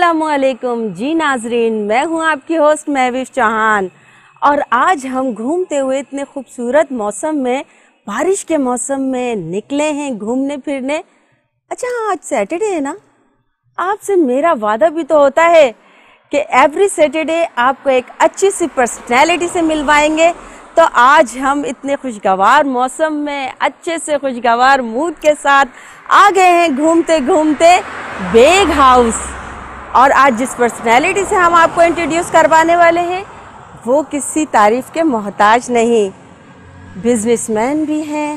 अस्सलामुअलैकुम जी नाजरीन, मैं हूं आपकी होस्ट महविश चौहान और आज हम घूमते हुए इतने खूबसूरत मौसम में, बारिश के मौसम में निकले हैं घूमने फिरने। अच्छा आज सैटरडे है ना, आपसे मेरा वादा भी तो होता है कि एवरी सैटरडे आपको एक अच्छी सी पर्सनैलिटी से मिलवाएंगे। तो आज हम इतने खुशगवार मौसम में अच्छे से खुशगवार मूड के साथ आ गए हैं घूमते घूमते बेग हाउस। और आज जिस पर्सनैलिटी से हम आपको इंट्रोड्यूस करवाने वाले हैं वो किसी तारीफ के मोहताज नहीं, बिजनेसमैन भी हैं,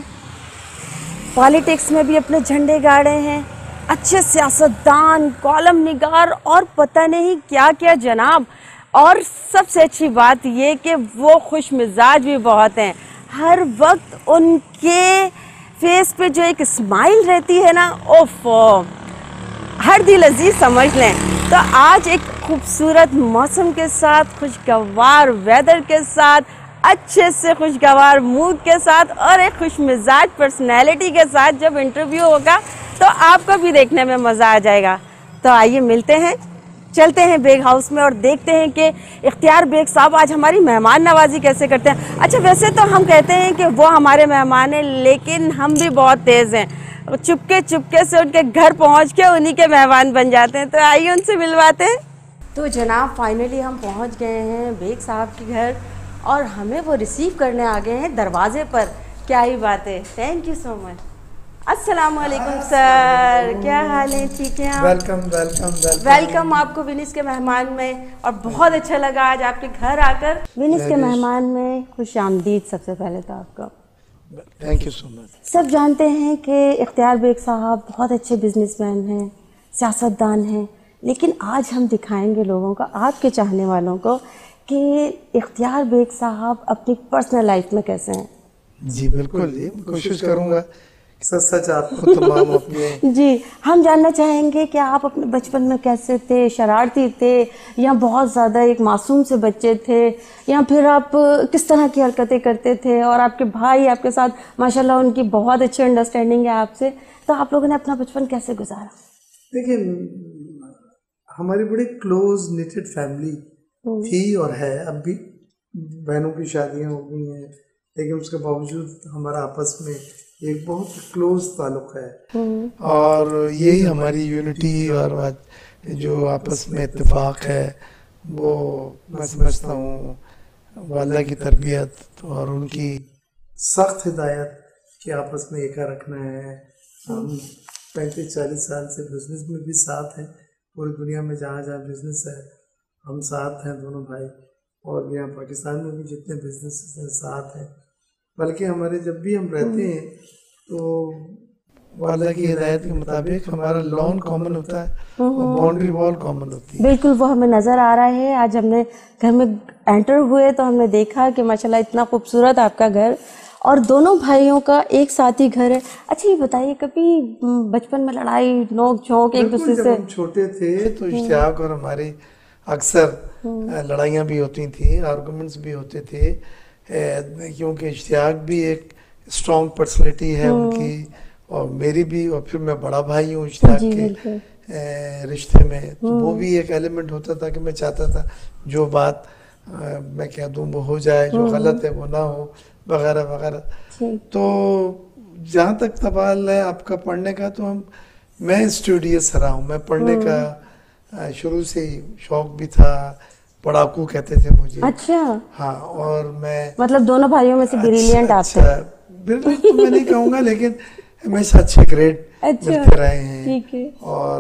पॉलिटिक्स में भी अपने झंडे गाड़े हैं, अच्छे सियासतदान, कॉलम निगार और पता नहीं क्या क्या जनाब। और सबसे अच्छी बात ये कि वो खुश मिजाज भी बहुत हैं। हर वक्त उनके फेस पे जो एक स्माइल रहती है ना, ओफो, हर दिल अजीज समझ लें। तो आज एक खूबसूरत मौसम के साथ, खुशगवार वेदर के साथ, अच्छे से खुशगवार मूड के साथ और एक खुश मिजाज पर्सनैलिटी के साथ जब इंटरव्यू होगा तो आपको भी देखने में मज़ा आ जाएगा। तो आइए मिलते हैं, चलते हैं बेग हाउस में और देखते हैं कि इख्तियार बेग साहब आज हमारी मेहमान नवाजी कैसे करते हैं। अच्छा वैसे तो हम कहते हैं कि वो हमारे मेहमान हैं, लेकिन हम भी बहुत तेज़ हैं, चुपके चुपके से उनके घर पहुंच के उन्हीं के मेहमान बन जाते हैं। तो आइए उनसे मिलवाते हैं। तो जनाब फाइनली हम पहुंच गए हैं बेग साहब के घर और हमें वो रिसीव करने आ गए हैं दरवाजे पर। क्या ही बात है, थैंक यू सो मच। अस्सलाम वालेकुम सर, क्या हाल है? ठीक है आप? वेलकम वेलकम वेलकम वेलकम आपको विनिस के मेहमान में। और बहुत अच्छा लगा आज आपके घर आकर। विनिस के मेहमान में खुश आमदीद सबसे पहले तो आपको। Thank you so much. सब जानते हैं कि इख्तियार बेग साहब बहुत अच्छे बिजनेसमैन हैं, सियासतदान हैं, लेकिन आज हम दिखाएंगे लोगों को, आपके चाहने वालों को, कि इख्तियार बेग साहब अपनी पर्सनल लाइफ में कैसे हैं। जी बिल्कुल जी, कोशिश करूंगा सच सच आपको तमाम अपने जी हम जानना चाहेंगे कि आप अपने बचपन में कैसे थे, शरारती थे या बहुत ज़्यादा एक मासूम से बच्चे थे, या फिर आप किस तरह की हरकतें करते थे। और आपके भाई आपके साथ माशाल्लाह उनकी बहुत अच्छी अंडरस्टैंडिंग है आपसे, तो आप लोगों ने अपना बचपन कैसे गुजारा? देखिए हमारी बड़ी क्लोज निटेड फैमिली थी और है, अब भी बहनों की शादियां हो गई हैं, लेकिन उसके बावजूद हमारा आपस में एक बहुत क्लोज ताल्लुक है। और यही हमारी यूनिटी और जो आपस में इत्तेफाक है वो मैं समझता हूँ वालिदा की तरबियत और उनकी सख्त हिदायत कि आपस में एका रखना है। हम 35-40 साल से बिजनेस में भी साथ हैं, पूरी दुनिया में जहाँ जहाँ बिजनेस है हम साथ हैं दोनों भाई, और यहाँ पाकिस्तान में भी जितने बिजनेस हैं साथ हैं। बल्कि हमारे जब भी हम रहते हैं तो वालिदा की हिदायत के मुताबिक हमारा लॉन कॉमन होता है और बाउंड्री वॉल कॉमन होती है। बिल्कुल वो हमें नज़र आ रहा है। आज हमने घर में एंटर हुए तो हमने देखा कि माशाल्लाह इतना खूबसूरत आपका घर और दोनों भाइयों का एक साथ ही घर है। अच्छा ये बताइए, कभी बचपन में लड़ाई नोक झोंक एक दूसरे से? जब हम छोटे थे तो इश्तियाक और हमारी अक्सर लड़ाइयाँ भी होती थी, आर्गूमेंट्स भी होते थे, क्योंकि इश्तियाक भी एक स्ट्रॉन्ग पर्सनैलिटी है उनकी और मेरी भी, और फिर मैं बड़ा भाई हूँ इश्तियाक के रिश्ते में, तो वो भी एक एलिमेंट होता था कि मैं चाहता था जो बात मैं कह दूँ वो हो जाए, जो गलत है वो ना हो, वगैरह वगैरह। तो जहाँ तक सवाल है आपका पढ़ने का, तो मैं स्टूडियस रहा हूँ, मैं पढ़ने का शुरू से ही शौक भी था, पढ़ाकू कहते थे मुझे। अच्छा हाँ, और मैं मतलब दोनों भाइयों में से ब्रिलियंट आप थे? ब्रिलियंट तो मैं नहीं कहूँगा, लेकिन हमेशा अच्छे ग्रेड मिलते रहे हैं। ठीक है। और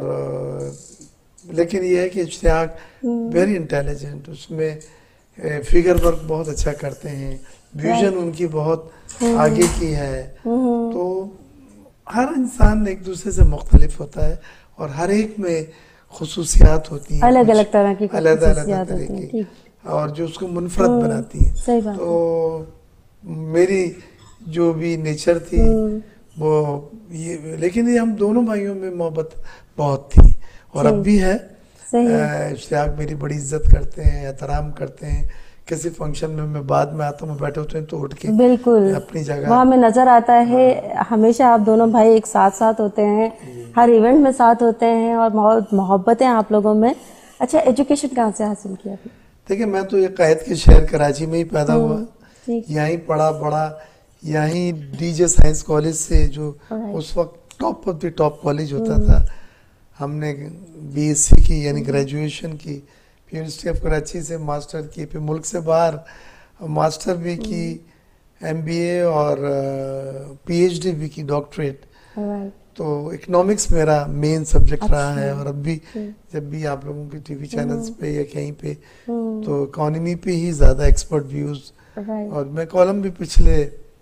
लेकिन ये है कि इश्तियाक वेरी इंटेलिजेंट, उसमें फिगर वर्क बहुत अच्छा करते हैं, विजन उनकी बहुत आगे की है। तो हर इंसान एक दूसरे से मुख्तलिफ होता है और हर एक में खुसूसियात होती हैं, अलग अलग तरह की खुसूसियात होती हैं और जो उसको मुनफरद बनाती है। सही बात। तो मेरी जो भी नेचर थी वो ये, लेकिन ये हम दोनों भाइयों में मोहब्बत बहुत थी और अब भी है। इश्तियाक मेरी बड़ी इज्जत करते हैं, एहतराम करते हैं। किसी फंक्शन में मैं बाद में आता हूँ, बैठे होते हैं तो उठ के बिल्कुल अपनी जगह वहाँ में नजर आता है। हमेशा आप दोनों भाई एक साथ साथ होते हैं, हर इवेंट में साथ होते हैं और बहुत मोहब्बत है आप लोगों में। اچھا ایجوکیشن کہاں سے حاصل کیا آپ نے؟ دیکھیں میں تو یہ قائد کے شہر کراچی میں ہی پیدا ہوا, یہیں پڑھا بڑا, یہیں ڈی جے سائنس کالج سے جو اس وقت top of the top college ہوتا تھا, ہم نے بی ایس سی کی یعنی گریجویشن کی, پھر یونیورسٹی آف کراچی سے ماسٹر کی, پھر ملک سے باہر ماسٹر بھی کی, ایم بی اے اور پی ایچ ڈی بھی کی, ڈاکٹریٹ. تو اکنامکس میرا مین سبجیکٹ رہا ہے, اور اب بھی جب بھی آپ لوگوں کے ٹی وی چینلز پہ یا کہیں پہ تو اکانومی پہ ہی زیادہ ایکسپرٹ ویوز, اور میں کالم بھی پچھلے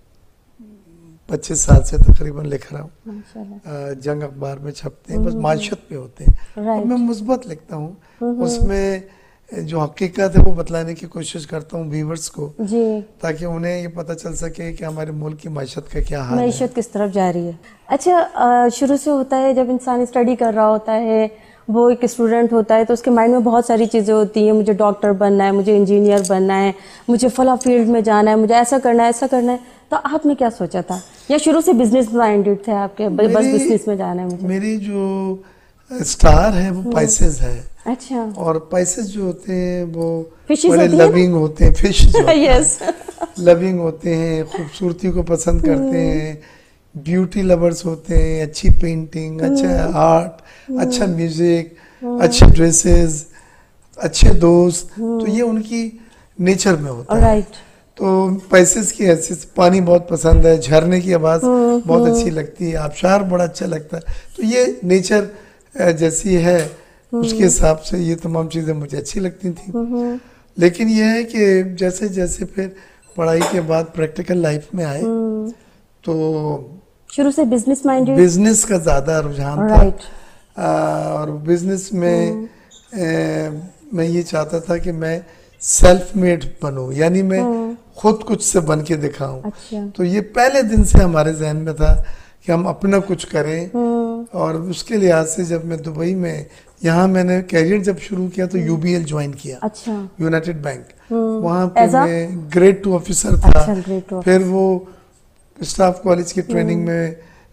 25 سال سے تقریباً لکھ رہا ہوں, جنگ اخبار میں چھپتے ہیں, بس معیشت پہ ہوتے ہیں, اور میں مثبت لکھتا ہوں, اس میں جو حقیقت ہے وہ بتلانے کی کوشش کرتا ہوں ویورز کو, تاکہ انہیں یہ پتہ چل سکے کہ ہمارے ملک کی معیشت کا کیا حال ہے, معیشت کس طرف جا رہی ہے. اچھا شروع سے ہوتا ہے جب انسان اسٹڈی کر رہا ہوتا ہے, وہ ایک اسٹوڈنٹ ہوتا ہے, تو اس کے مائنڈ میں بہت ساری چیزیں ہوتی ہیں, مجھے ڈاکٹر بننا ہے, مجھے انجینئر بننا ہے, مجھے فلاں فیلڈ میں جانا ہے, مجھے ایسا کرنا ہے ایسا کرنا ہے. تو آپ نے کیا سوچا تھا, یا شروع سے بزنس مائنڈیڈ تھے آپ کے, بس بزنس میں جانا ہے مجھے؟ میری جو اسٹار ہے وہ پائسز ہے. اچھا. اور پائسز جو ہوتے ہیں وہ بڑے لونگ ہوتے ہیں, فش لونگ ہوتے ہیں, خوبصورتی کو پسند کرتے ہیں, بیوٹی لورز ہوتے ہیں, اچھی پینٹنگ, اچھا آرٹ, اچھا میوزک, اچھے ڈریسز, اچھے دوست, تو یہ ان کی نیچر میں ہوتا ہے. تو پائسز کی حیثیت پانی بہت پسند ہے, جھرنے کی آواز بہت اچھی لگتی ہے, آبشار بڑا اچھا لگتا ہے, تو یہ نیچر جیسی ہے اس کے حساب سے یہ تمام چیزیں مجھے اچھی لگتی تھیں. لیکن یہ ہے کہ جیسے جیسے پھر پڑھائی کے بعد پریکٹیکل لائف میں آئے تو شروع سے بزنس مائنڈیڈ, بزنس کا زیادہ رجحان تھا, اور بزنس میں میں یہ چاہتا تھا کہ میں سیلف میڈ بنوں, یعنی میں خود کچھ سے بن کے دکھاؤں. تو یہ پہلے دن سے ہمارے ذہن میں تھا کہ ہم اپنا کچھ کریں, اور اس کے لحاظ سے جب میں دبئی میں, یہاں میں نے کیریئر جب شروع کیا تو یو بی ایل جوائن کیا, یونائٹڈ بینک, وہاں پہ میں گریڈ 2 آفیسر تھا. پھر وہ اسٹاف کالج کی ٹریننگ میں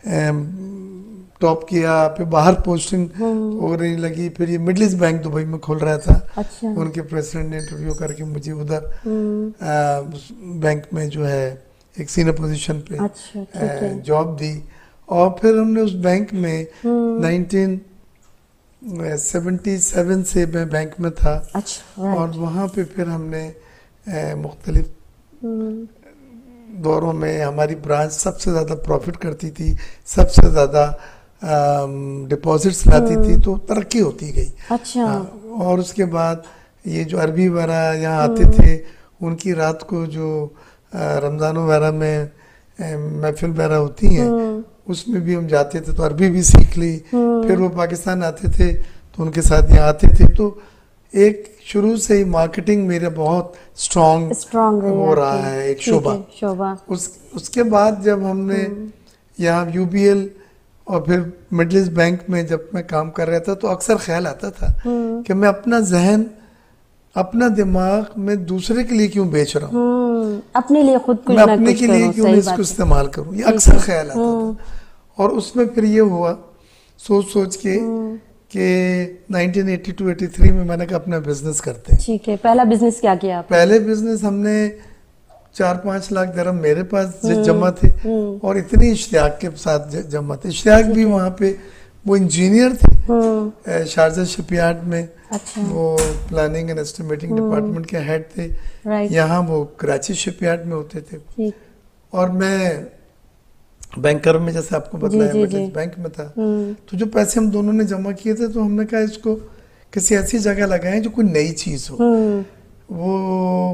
ٹاپ کیا, پھر باہر پوسٹنگ ہو رہی لگی, پھر یہ مڈل ایسٹ بینک دبئی میں کھول رہا تھا, ان کے پریزیڈنٹ نے انٹرویو کر کے مجھے ادھر بینک میں جو ہے ایک سینئر پوزیشن پہ جاب دی, اور پھر ہم نے اس بینک میں 1977 سے میں بینک میں تھا, اور وہاں پہ پھر ہم نے مختلف دوروں میں ہماری برانچ سب سے زیادہ پروفٹ کرتی تھی, سب سے زیادہ ڈپازٹس لاتی تھی, تو ترقی ہوتی گئی. اور اس کے بعد یہ جو عربی وغیرہ یہاں آتے تھے, ان کی رات کو جو رمضان وغیرہ میں محفل وغیرہ ہوتی ہیں اس میں بھی ہم جاتے تھے, تو عربی بھی سیکھ لی. پھر وہ پاکستان آتے تھے تو ان کے ساتھ یہاں آتے تھے, تو ایک شروع سے ہی مارکیٹنگ میرا بہت اسٹرانگ ہو رہا ہے, ایک شعبہ. اس کے بعد جب ہم نے یہاں یو بی ایل اور پھر مڈل ایسٹ بینک میں جب میں کام کر رہا تھا, تو اکثر خیال آتا تھا کہ میں اپنا ذہن, اپنا دماغ میں دوسرے کے لیے کیوں بیچ رہا ہوں, اپنے لیے خود میں اپنے کے لیے کیوں اس کو استعمال کروں, یہ اکثر خیال آتا تھا. اور اس میں پھر یہ ہوا سوچ کے کہ 1982-83 میں نے کہا اپنا بزنس کرتے ہیں. ٹھیک ہے, پہلا بزنس کیا کیا آپ؟ پہلے بزنس ہم نے 4-5 لاکھ درہم میرے پاس جمع تھے, اور اتنی اشتیاق کے ساتھ جمع تھے. اشتیاق بھی وہاں پہ وہ انجینئر تھے شارجہ شپ یارڈ میں, وہ پلاننگ اینڈ اسٹیمیٹنگ ڈپارٹمنٹ کے ہیڈ تھے. یہاں وہ کراچی شپ یارڈ میں ہوتے تھے, اور میں بینکر میں جیسے آپ کو بتایا بینک میں تھا. تو جو پیسے ہم دونوں نے جمع کیے تھے, تو ہم نے کہا اس کو کسی ایسی جگہ لگائیں جو کوئی نئی چیز ہو, وہ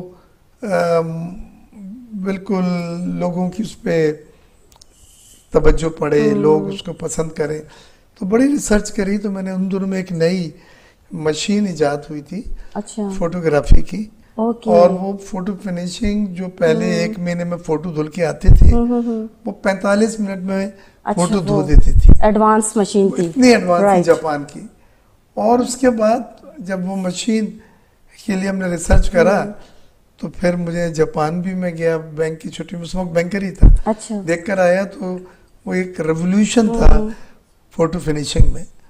بالکل لوگوں کی اس پہ توجہ پڑے, لوگ اس کو پسند کریں. تو بڑی ریسرچ کری, تو میں نے ان دونوں میں ایک نئی مشین ایجاد ہوئی تھی فوٹوگرافی کی, اور وہ فوٹو فنیشنگ جو پہلے 1 مہینے میں فوٹو دھل کے آتے تھے, وہ 45 منٹ میں فوٹو دھو دیتی تھی. ایڈوانس مشین تھی, اتنی ایڈوانس تھی جاپان کی. اور اس کے بعد جب وہ مشین کے لیے ہم نے ریسرچ کرا, تو پھر مجھے جاپان بھی میں گیا بینک کی چھٹی میں, اس وقت بینکر ہی تھا, دیکھ کر آیا. تو وہ ایک ریولیوشن تھا فوٹو فنیشنگ میں.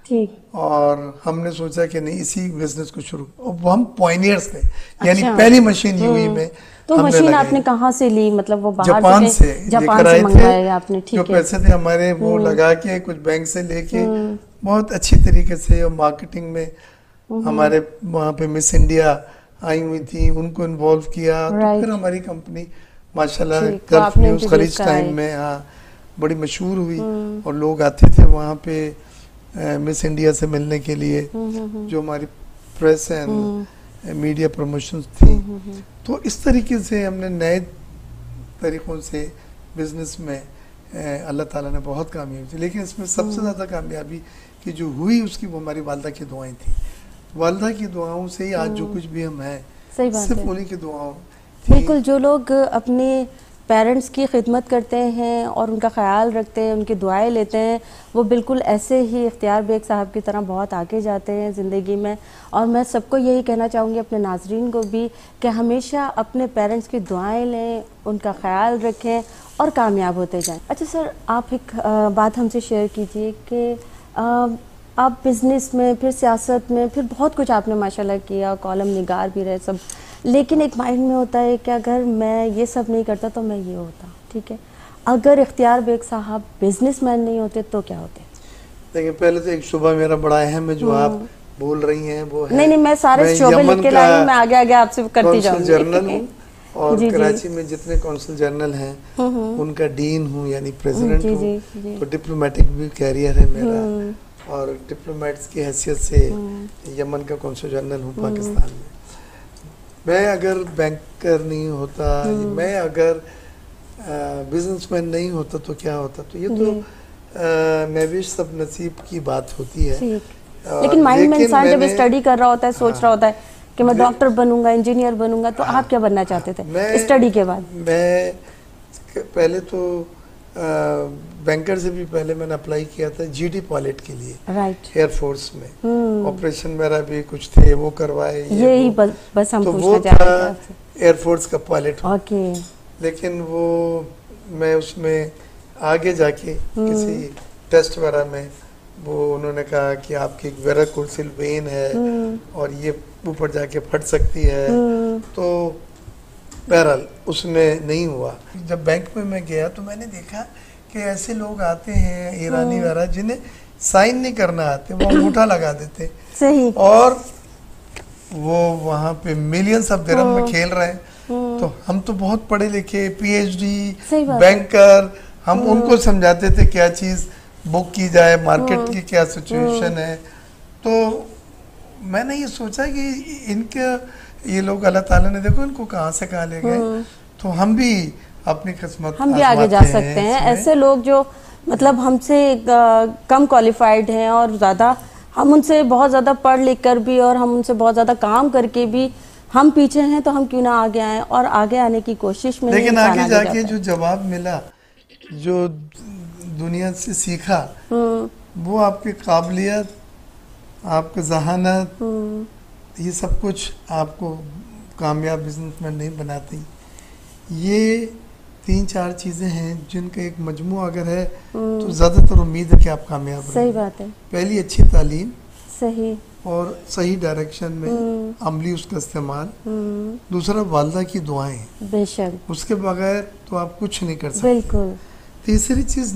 ٹھیک. اور ہم نے سوچا کہ نہیں اسی بزنس کو شروع، وہ ہم پوائنیئرز تھے، یعنی پہلی مشین یوئی میں. تو مشین آپ نے کہاں سے لی؟ مطلب وہ باہر جاپان سے منگوایا آپ نے؟ جو پیسے تھے ہمارے وہ لگا کے کچھ بینک سے لے کے بہت اچھی طریقے سے، اور مارکیٹنگ میں ہمارے وہاں پہ مس انڈیا آئی ہوئی تھی، ان کو انوالو کیا، تو پھر ہماری کمپنی ماشاءاللہ گلف نیوز خلیج ٹائم میں بڑی مشہور ہوئی، اور لوگ آتے تھے وہاں پہ مس انڈیا سے ملنے کے لیے، جو ہماری پریس اینڈ میڈیا پروموشنز تھی. تو اس طریقے سے ہم نے نئے طریقوں سے بزنس میں اللہ تعالیٰ نے بہت کامیابی دی. لیکن اس میں سب سے زیادہ کامیابی کی جو ہوئی اس کی وہ ہماری والدہ کی دعائیں تھیں. والدہ کی دعاؤں سے ہی آج جو کچھ بھی ہم ہیں صرف انہی کی دعاؤں. بالکل، جو لوگ اپنے پیرنٹس کی خدمت کرتے ہیں اور ان کا خیال رکھتے ہیں، ان کی دعائیں لیتے ہیں، وہ بالکل ایسے ہی اختیار بیگ صاحب کی طرح بہت آگے جاتے ہیں زندگی میں. اور میں سب کو یہی کہنا چاہوں گی، اپنے ناظرین کو بھی، کہ ہمیشہ اپنے پیرنٹس کی دعائیں لیں، ان کا خیال رکھیں اور کامیاب ہوتے جائیں. اچھا سر، آپ ایک بات ہم سے شیئر کیجئے کہ آپ بزنس میں، پھر سیاست میں، پھر بہت کچھ آپ نے ماشاءاللہ کیا، کالم نگار بھی رہے سب، لیکن ایک مائنڈ میں ہوتا ہے کہ اگر میں یہ سب نہیں کرتا تو میں یہ ہوتا. ٹھیک ہے، اگر اختیار بیگ صاحب بزنس مین نہیں ہوتے تو کیا ہوتے؟ دیکھیں، پہلے تو ایک شعبہ میرا بڑا اہم ہے جو آپ بول رہی ہیں، وہ ہے نہیں میں سارے شعبے لکھ کے لائی ہوں، میں آگے آگے آپ سے کرتی جاؤں گی. جرنل ہوں، اور کراچی میں جتنے کونسل جنرل ہیں ان کا ڈین ہوں، یعنی پریزیڈنٹ ہوں. تو ڈپلومیٹک بھی کیریئر ہے میرا، اور ڈپلومیٹس کی حیثیت سے یمن کا کونسل جنرل ہوں پاکستان میں. میں اگر بینکر نہیں ہوتا، میں اگر بزنس مین نہیں ہوتا تو کیا ہوتا؟ تو یہ تو مہوش سب نصیب کی بات ہوتی ہے. لیکن مائنڈ میں انسان جب اسٹڈی کر رہا ہوتا ہے، سوچ رہا ہوتا ہے کہ میں ڈاکٹر بنوں گا، انجینئر بنوں گا، تو آپ کیا بننا چاہتے تھے اسٹڈی کے بعد؟ میں پہلے تو بینکر سے بھی پہلے میں نے اپلائی کیا تھا جی ڈی پائلٹ کے لیے ایئر فورس میں. آپریشن میرا بھی کچھ تھے وہ کروائے، یہی بس ہم پوچھنا چاہ رہے تھے. ایئر فورس کا پائلٹ ہوں، لیکن وہ میں اس میں آگے جا کے کسی ٹیسٹ وغیرہ میں وہ انہوں نے کہا کہ آپ کی ایک ویراکولسل وین ہے اور یہ اوپر جا کے پھٹ سکتی ہے. تو بہرحال اس میں نہیں ہوا. جب بینک میں گیا تو میں نے دیکھا کہ ایسے لوگ آتے ہیں ایرانی وغیرہ جنہیں سائن نہیں کرنا آتے، وہ انگوٹھا لگا دیتے اور وہ وہاں پہ ملینز آف درہم میں کھیل رہے ہیں. تو ہم تو بہت پڑھے لکھے، پی ایچ ڈی بینکر، ہم ان کو سمجھاتے تھے کیا چیز بک کی جائے، مارکیٹ کی کیا سچویشن ہے. تو میں نے یہ سوچا کہ ان کے یہ لوگ اللہ تعالیٰ نے دیکھو ان کو کہاں سے کہاں لے گئے، تو ہم بھی اپنی قسمت ہم بھی آگے جا سکتے ہیں. ایسے لوگ جو مطلب ہم سے کم کوالیفائڈ ہیں اور زیادہ ہم ان سے بہت زیادہ پڑھ لکھ کر بھی اور ہم ان سے بہت زیادہ کام کر کے بھی ہم پیچھے ہیں، تو ہم کیوں نہ آگے آئیں اور آگے آنے کی کوشش میں. لیکن آگے جا کے جو جواب ملا، جو دنیا سے سیکھا، وہ آپ کی قابلیت، آپ کی ذہانت، یہ سب کچھ آپ کو کامیاب بزنس مین نہیں بناتی. یہ 3-4 چیزیں ہیں جن کا ایک مجموعہ اگر ہے تو زیادہ تر امید ہے کہ آپ کامیاب رہیں. صحیح بات ہے. پہلی اچھی تعلیم، صحیح اور صحیح ڈائریکشن میں عملی اس کا استعمال. دوسرا والدہ کی دعائیں، بے شک، اس کے بغیر تو آپ کچھ نہیں کر سکتے. بالکل. تیسری چیز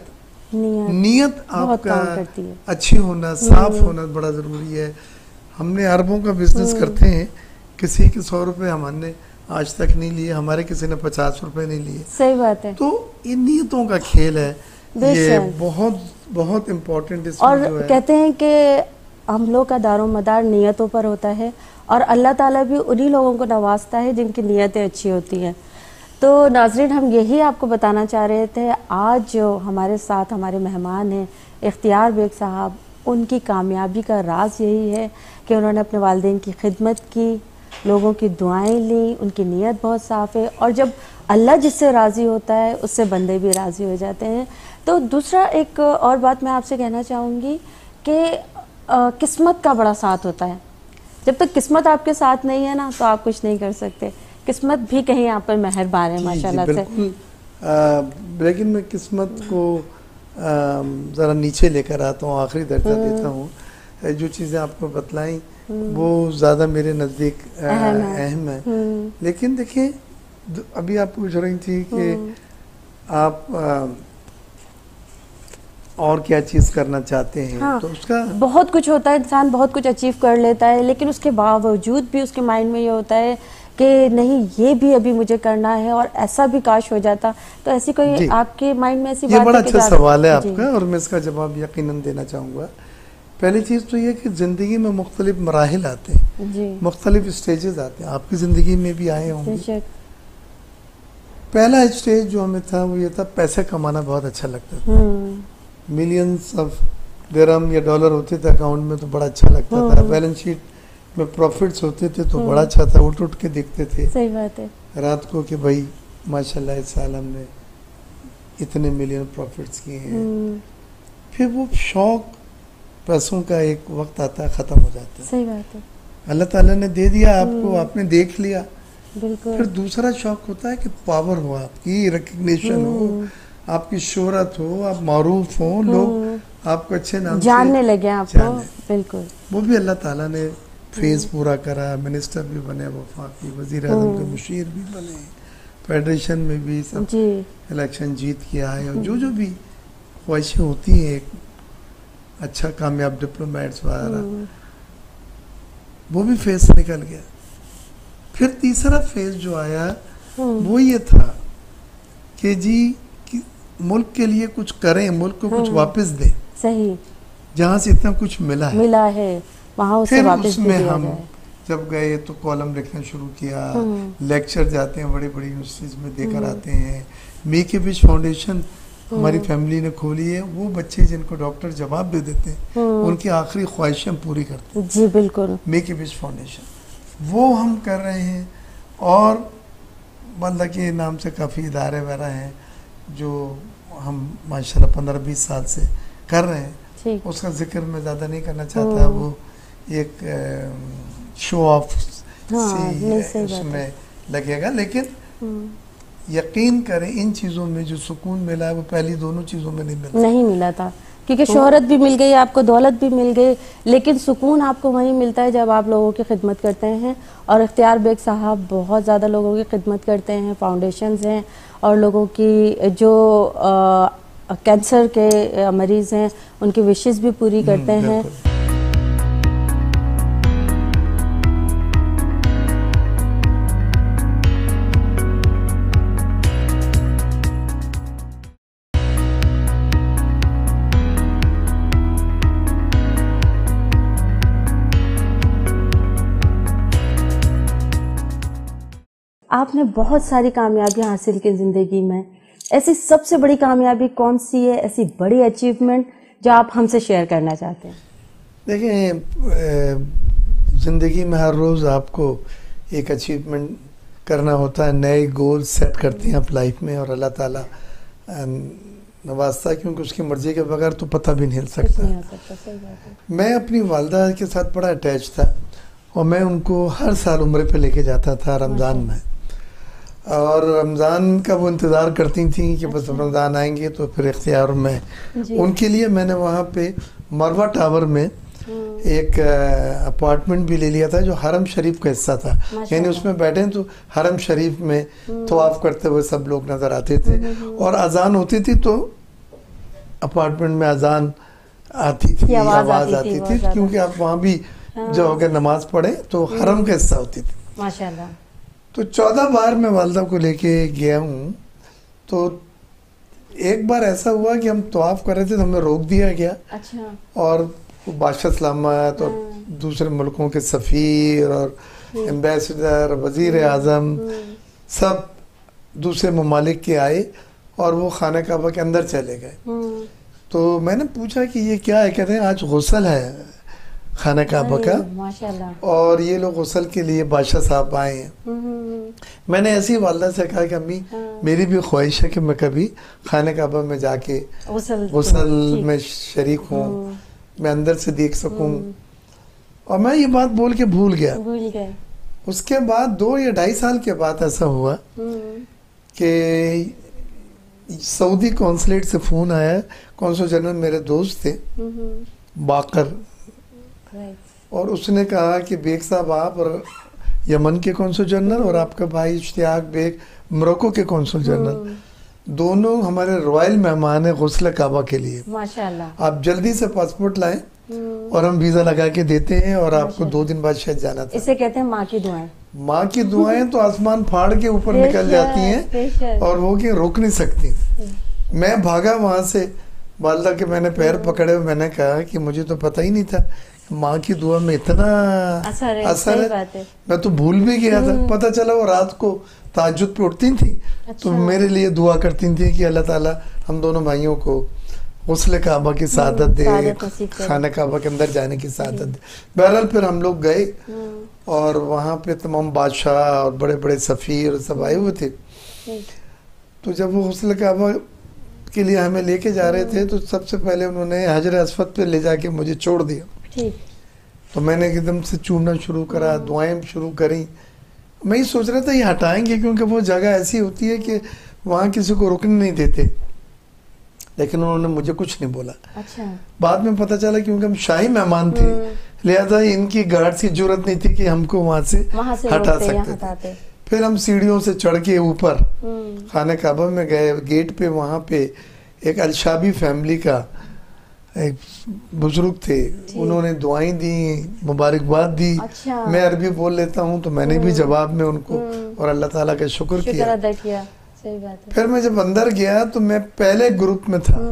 نیت آپ کا کرتی ہے. اچھی ہونا، صاف ہونا بڑا ضروری ہے. ہم نے اربوں کا بزنس کرتے ہیں، کسی کے 100 روپے ہم نے آج تک نہیں لیے، ہمارے کسی نے 50 روپے نہیں لیے. صحیح بات ہے. تو یہ نیتوں کا کھیل ہے، یہ بہت بہت امپورٹنٹ. اور کہتے ہیں کہ ہم لوگ کا دار و مدار نیتوں پر ہوتا ہے، اور اللہ تعالیٰ بھی انہی لوگوں کو نوازتا ہے جن کی نیتیں اچھی ہوتی ہیں. تو ناظرین، ہم یہی آپ کو بتانا چاہ رہے تھے. آج جو ہمارے ساتھ ہمارے مہمان ہیں اختیار بیگ صاحب، ان کی کامیابی کا راز یہی ہے کہ انہوں نے اپنے والدین کی خدمت کی، لوگوں کی دعائیں لیں، ان کی نیت بہت صاف ہے، اور جب اللہ جس سے راضی ہوتا ہے اس سے بندے بھی راضی ہو جاتے ہیں. تو دوسرا ایک اور بات میں آپ سے کہنا چاہوں گی کہ قسمت کا بڑا ساتھ ہوتا ہے. جب تک قسمت آپ کے ساتھ نہیں ہے نا تو آپ کچھ نہیں کر سکتے. قسمت بھی کہیں آپ پر مہربان ہے ماشاءاللہ سے. لیکن میں قسمت کو ذرا نیچے لے کر آتا ہوں, آخری درجہ دیتا ہوں. جو چیزیں آپ کو بتلائیں وہ زیادہ میرے نزدیک اہم ہے. لیکن دیکھیں ابھی آپ پوچھ رہی تھی کہ آپ اور کیا چیز کرنا چاہتے ہیں. تو اس کا بہت کچھ ہوتا ہے, انسان بہت کچھ اچیو کر لیتا ہے, لیکن اس کے باوجود بھی اس کے مائنڈ میں یہ ہوتا ہے کہ نہیں یہ بھی ابھی مجھے کرنا ہے اور ایسا بھی کاش ہو جاتا. تو ایسی کوئی آپ کے مائنڈ میں ایسی بات ہے؟ یہ بڑا اچھا سوال ہے آپ کا, اور میں اس کا جواب یقیناً دینا چاہوں گا. پہلی چیز تو یہ کہ زندگی میں مختلف مراحل آتے ہیں, مختلف اسٹیجز آتے ہیں. آپ کی زندگی میں بھی آئے ہوں گے. پہلا اسٹیج جو ہمیں تھا وہ یہ تھا, پیسے کمانا بہت اچھا لگتا تھا. ملینز آف درہم یا ڈالر ہوتے تھے اکاؤنٹ میں تو بڑا اچھا لگتا تھا. بیلنس شیٹ میں پروفٹس ہوتے تھے تو بڑا اچھا تھا, اٹھ کے دیکھتے تھے صحیح بات ہے رات کو کہ بھائی ماشاءاللہ اس سال ہم نے اتنے ملین پروفٹس کیے ہیں. پھر وہ شوق پیسوں کا ایک وقت آتا ہے ختم ہو جاتا ہے. صحیح بات ہے. اللہ تعالیٰ نے دے دیا آپ کو, آپ نے دیکھ لیا. بالکل. پھر دوسرا شوق ہوتا ہے کہ پاور ہو, آپ کی ریکگنیشن ہو, آپ کی شہرت ہو, آپ معروف ہوں, لوگ آپ کو اچھے نام سے جاننے لگے آپ کو. بالکل. وہ بھی اللہ تعالیٰ نے فیز پورا کرا. منسٹر بھی بنے, وفاقی وزیر اعظم کے مشیر بھی بنے, فیڈریشن میں بھی سب الیکشن جیت کے آئے. اور جو بھی خواہشیں ہوتی ہیں ایک اچھا کامیاب ڈپلومیٹس وغیرہ, وہ بھی فیز سے نکل گیا. پھر تیسرا فیز جو آیا وہ یہ تھا کہ جی ملک کے لیے کچھ کریں, ملک کو کچھ واپس دیں. صحیح. جہاں سے اتنا کچھ ملا ہے وہاں اسے واپس اس میں ہم جب گئے تو کالم لکھنا شروع کیا, لیکچر جاتے ہیں بڑی بڑی یونیورسٹیز میں دے کر آتے ہیں. میک اے وش فاؤنڈیشن ہماری فیملی نے کھولی ہے. وہ بچے جن کو ڈاکٹر جواب دے دیتے ہیں ان کی آخری خواہشیں پوری کرتے ہیں. جی بالکل. میک اے وش فاؤنڈیشن وہ ہم کر رہے ہیں. اور بندہ کے نام سے کافی ادارے وغیرہ ہیں جو ہم ماشاءاللہ 15-20 سال سے کر رہے ہیں. اس کا ذکر میں زیادہ نہیں کرنا چاہتا. وہ ایک شو آف اس میں لگے گا. لیکن یقین کریں ان چیزوں میں جو سکون ملا ہے وہ پہلی دونوں چیزوں میں نہیں ملا تھا. کیونکہ شہرت بھی مل گئی آپ کو, دولت بھی مل گئی, لیکن سکون آپ کو وہیں ملتا ہے جب آپ لوگوں کی خدمت کرتے ہیں. اور اختیار بیگ صاحب بہت زیادہ لوگوں کی خدمت کرتے ہیں, فاؤنڈیشنز ہیں, اور لوگوں کی جو کینسر کے مریض ہیں ان کی وشز بھی پوری کرتے ہیں. آپ نے بہت ساری کامیابیاں حاصل کی زندگی میں. ایسی سب سے بڑی کامیابی کون سی ہے, ایسی بڑی اچیومنٹ جو آپ ہم سے شیئر کرنا چاہتے ہیں؟ دیکھیں زندگی میں ہر روز آپ کو ایک اچیومنٹ کرنا ہوتا ہے, نئے گول سیٹ کرتے ہیں آپ لائف میں, اور اللہ تعالیٰ نوازتا ہے کیونکہ اس کی مرضی کے بغیر تو پتہ بھی نہیں ہل سکتا. میں اپنی والدہ کے ساتھ بڑا اٹیچ تھا, اور میں ان کو ہر سال عمرے پہ لے کے جاتا تھا رمضان میں. اور رمضان کا وہ انتظار کرتی تھیں کہ بس رمضان آئیں گے تو پھر اختیار میں ان کے لیے میں نے وہاں پہ مروہ ٹاور میں ایک اپارٹمنٹ بھی لے لیا تھا جو حرم شریف کا حصہ تھا. یعنی اس میں بیٹھے تو حرم شریف میں طواف کرتے ہوئے سب لوگ نظر آتے تھے, اور اذان ہوتی تھی تو اپارٹمنٹ میں اذان آتی تھی, آواز آتی تھی, کیونکہ آپ وہاں بھی جو اگر نماز پڑھیں تو حرم کا حصہ ہوتی تھی. ماشاءاللہ. تو 14 بار میں والدہ کو لے کے گیا ہوں. تو ایک بار ایسا ہوا کہ ہم طواف کر رہے تھے تو ہمیں روک دیا گیا. اچھا. اور بادشاہ سلامت اور دوسرے ملکوں کے سفیر اور ایمبیسڈر, وزیر اعظم, سب دوسرے ممالک کے آئے اور وہ خانہ کعبہ کے اندر چلے گئے. تو میں نے پوچھا کہ یہ کیا ہے؟ کہتے ہیں آج غسل ہے خانہ کعبہ کا, اور یہ لوگ غسل کے لیے بادشاہ صاحب آئے ہیں. میں نے ایسی والدہ سے کہا کہ امی میری بھی خواہش ہے کہ میں کبھی خانہ کعبہ میں جا کے غسل میں شریک ہوں, میں اندر سے دیکھ سکوں. اور میں یہ بات بول کے بھول گیا. اس کے بعد 2 یا 2.5 سال کے بعد ایسا ہوا کہ सऊदी कॉन्सुलेट से फ़ोन आया, कौंसल जनरल मेरे दोस्त थे बाकर, और उसने कहा कि बेग साहब आप और यमन के कौंसल जनरल और आपका भाई इश्तियाक बेग मोरक्को के कौंसल जनरल दोनों हमारे रॉयल मेहमान है गुस्ल काबा के लिए, माशाल्लाह। आप जल्दी से पासपोर्ट लाएं और हम वीज़ा लगा के देते हैं और आपको 2 दिन बाद शायद जाना था। इसे कहते हैं माँ की दुआएं। माँ की दुआएं तो आसमान फाड़ के ऊपर निकल जाती हैं और वो कि रोक नहीं सकती। मैं भागा वहाँ से, वालदा के मैंने पैर पकड़े, मैंने कहा कि मुझे तो पता ही नहीं था माँ की दुआ में इतना असर है, मैं तो भूल भी गया था। पता चला वो रात को तहज्जुद पे उठती थी तो मेरे लिए दुआ करती थी कि अल्लाह ताला हम दोनों भाइयों को गुस्ल काबा की सादत दे, खाना काबा के अंदर जाने की सादत दे। बहरहाल फिर हम लोग गए और वहाँ पे तमाम बादशाह और बड़े बड़े सफ़ीर सब आए हुए थे। तो जब वो गुस्ल काबा के लिए हमें लेके जा रहे थे तो सबसे पहले उन्होंने हजर अस्वद पे ले जाके मुझे छोड़ दिया। तो मैंने एकदम से चूमना शुरू करा, दुआएं शुरू करी। मैं ये सोच रहा था ये हटाएंगे क्योंकि वो जगह ऐसी होती है कि वहाँ किसी को रुकने नहीं देते, लेकिन उन्होंने मुझे कुछ नहीं बोला। अच्छा। बाद में पता चला क्योंकि हम शाही मेहमान थे, लिहाजा इनकी गार्ड की जरूरत नहीं थी कि हमको वहाँ से हटा सकते थे। फिर हम सीढ़ियों से चढ़ के ऊपर खाने काबा में गए। गेट पे वहाँ पे एक अलशाबी फैमिली का एक बुजुर्ग थे, उन्होंने दुआएं दी, मुबारकबाद दी। अच्छा। मैं अरबी बोल लेता हूँ तो मैंने भी जवाब में उनको और अल्लाह ताला का शुक्र किया। सही बात है। फिर मैं जब अंदर गया तो मैं पहले ग्रुप में था।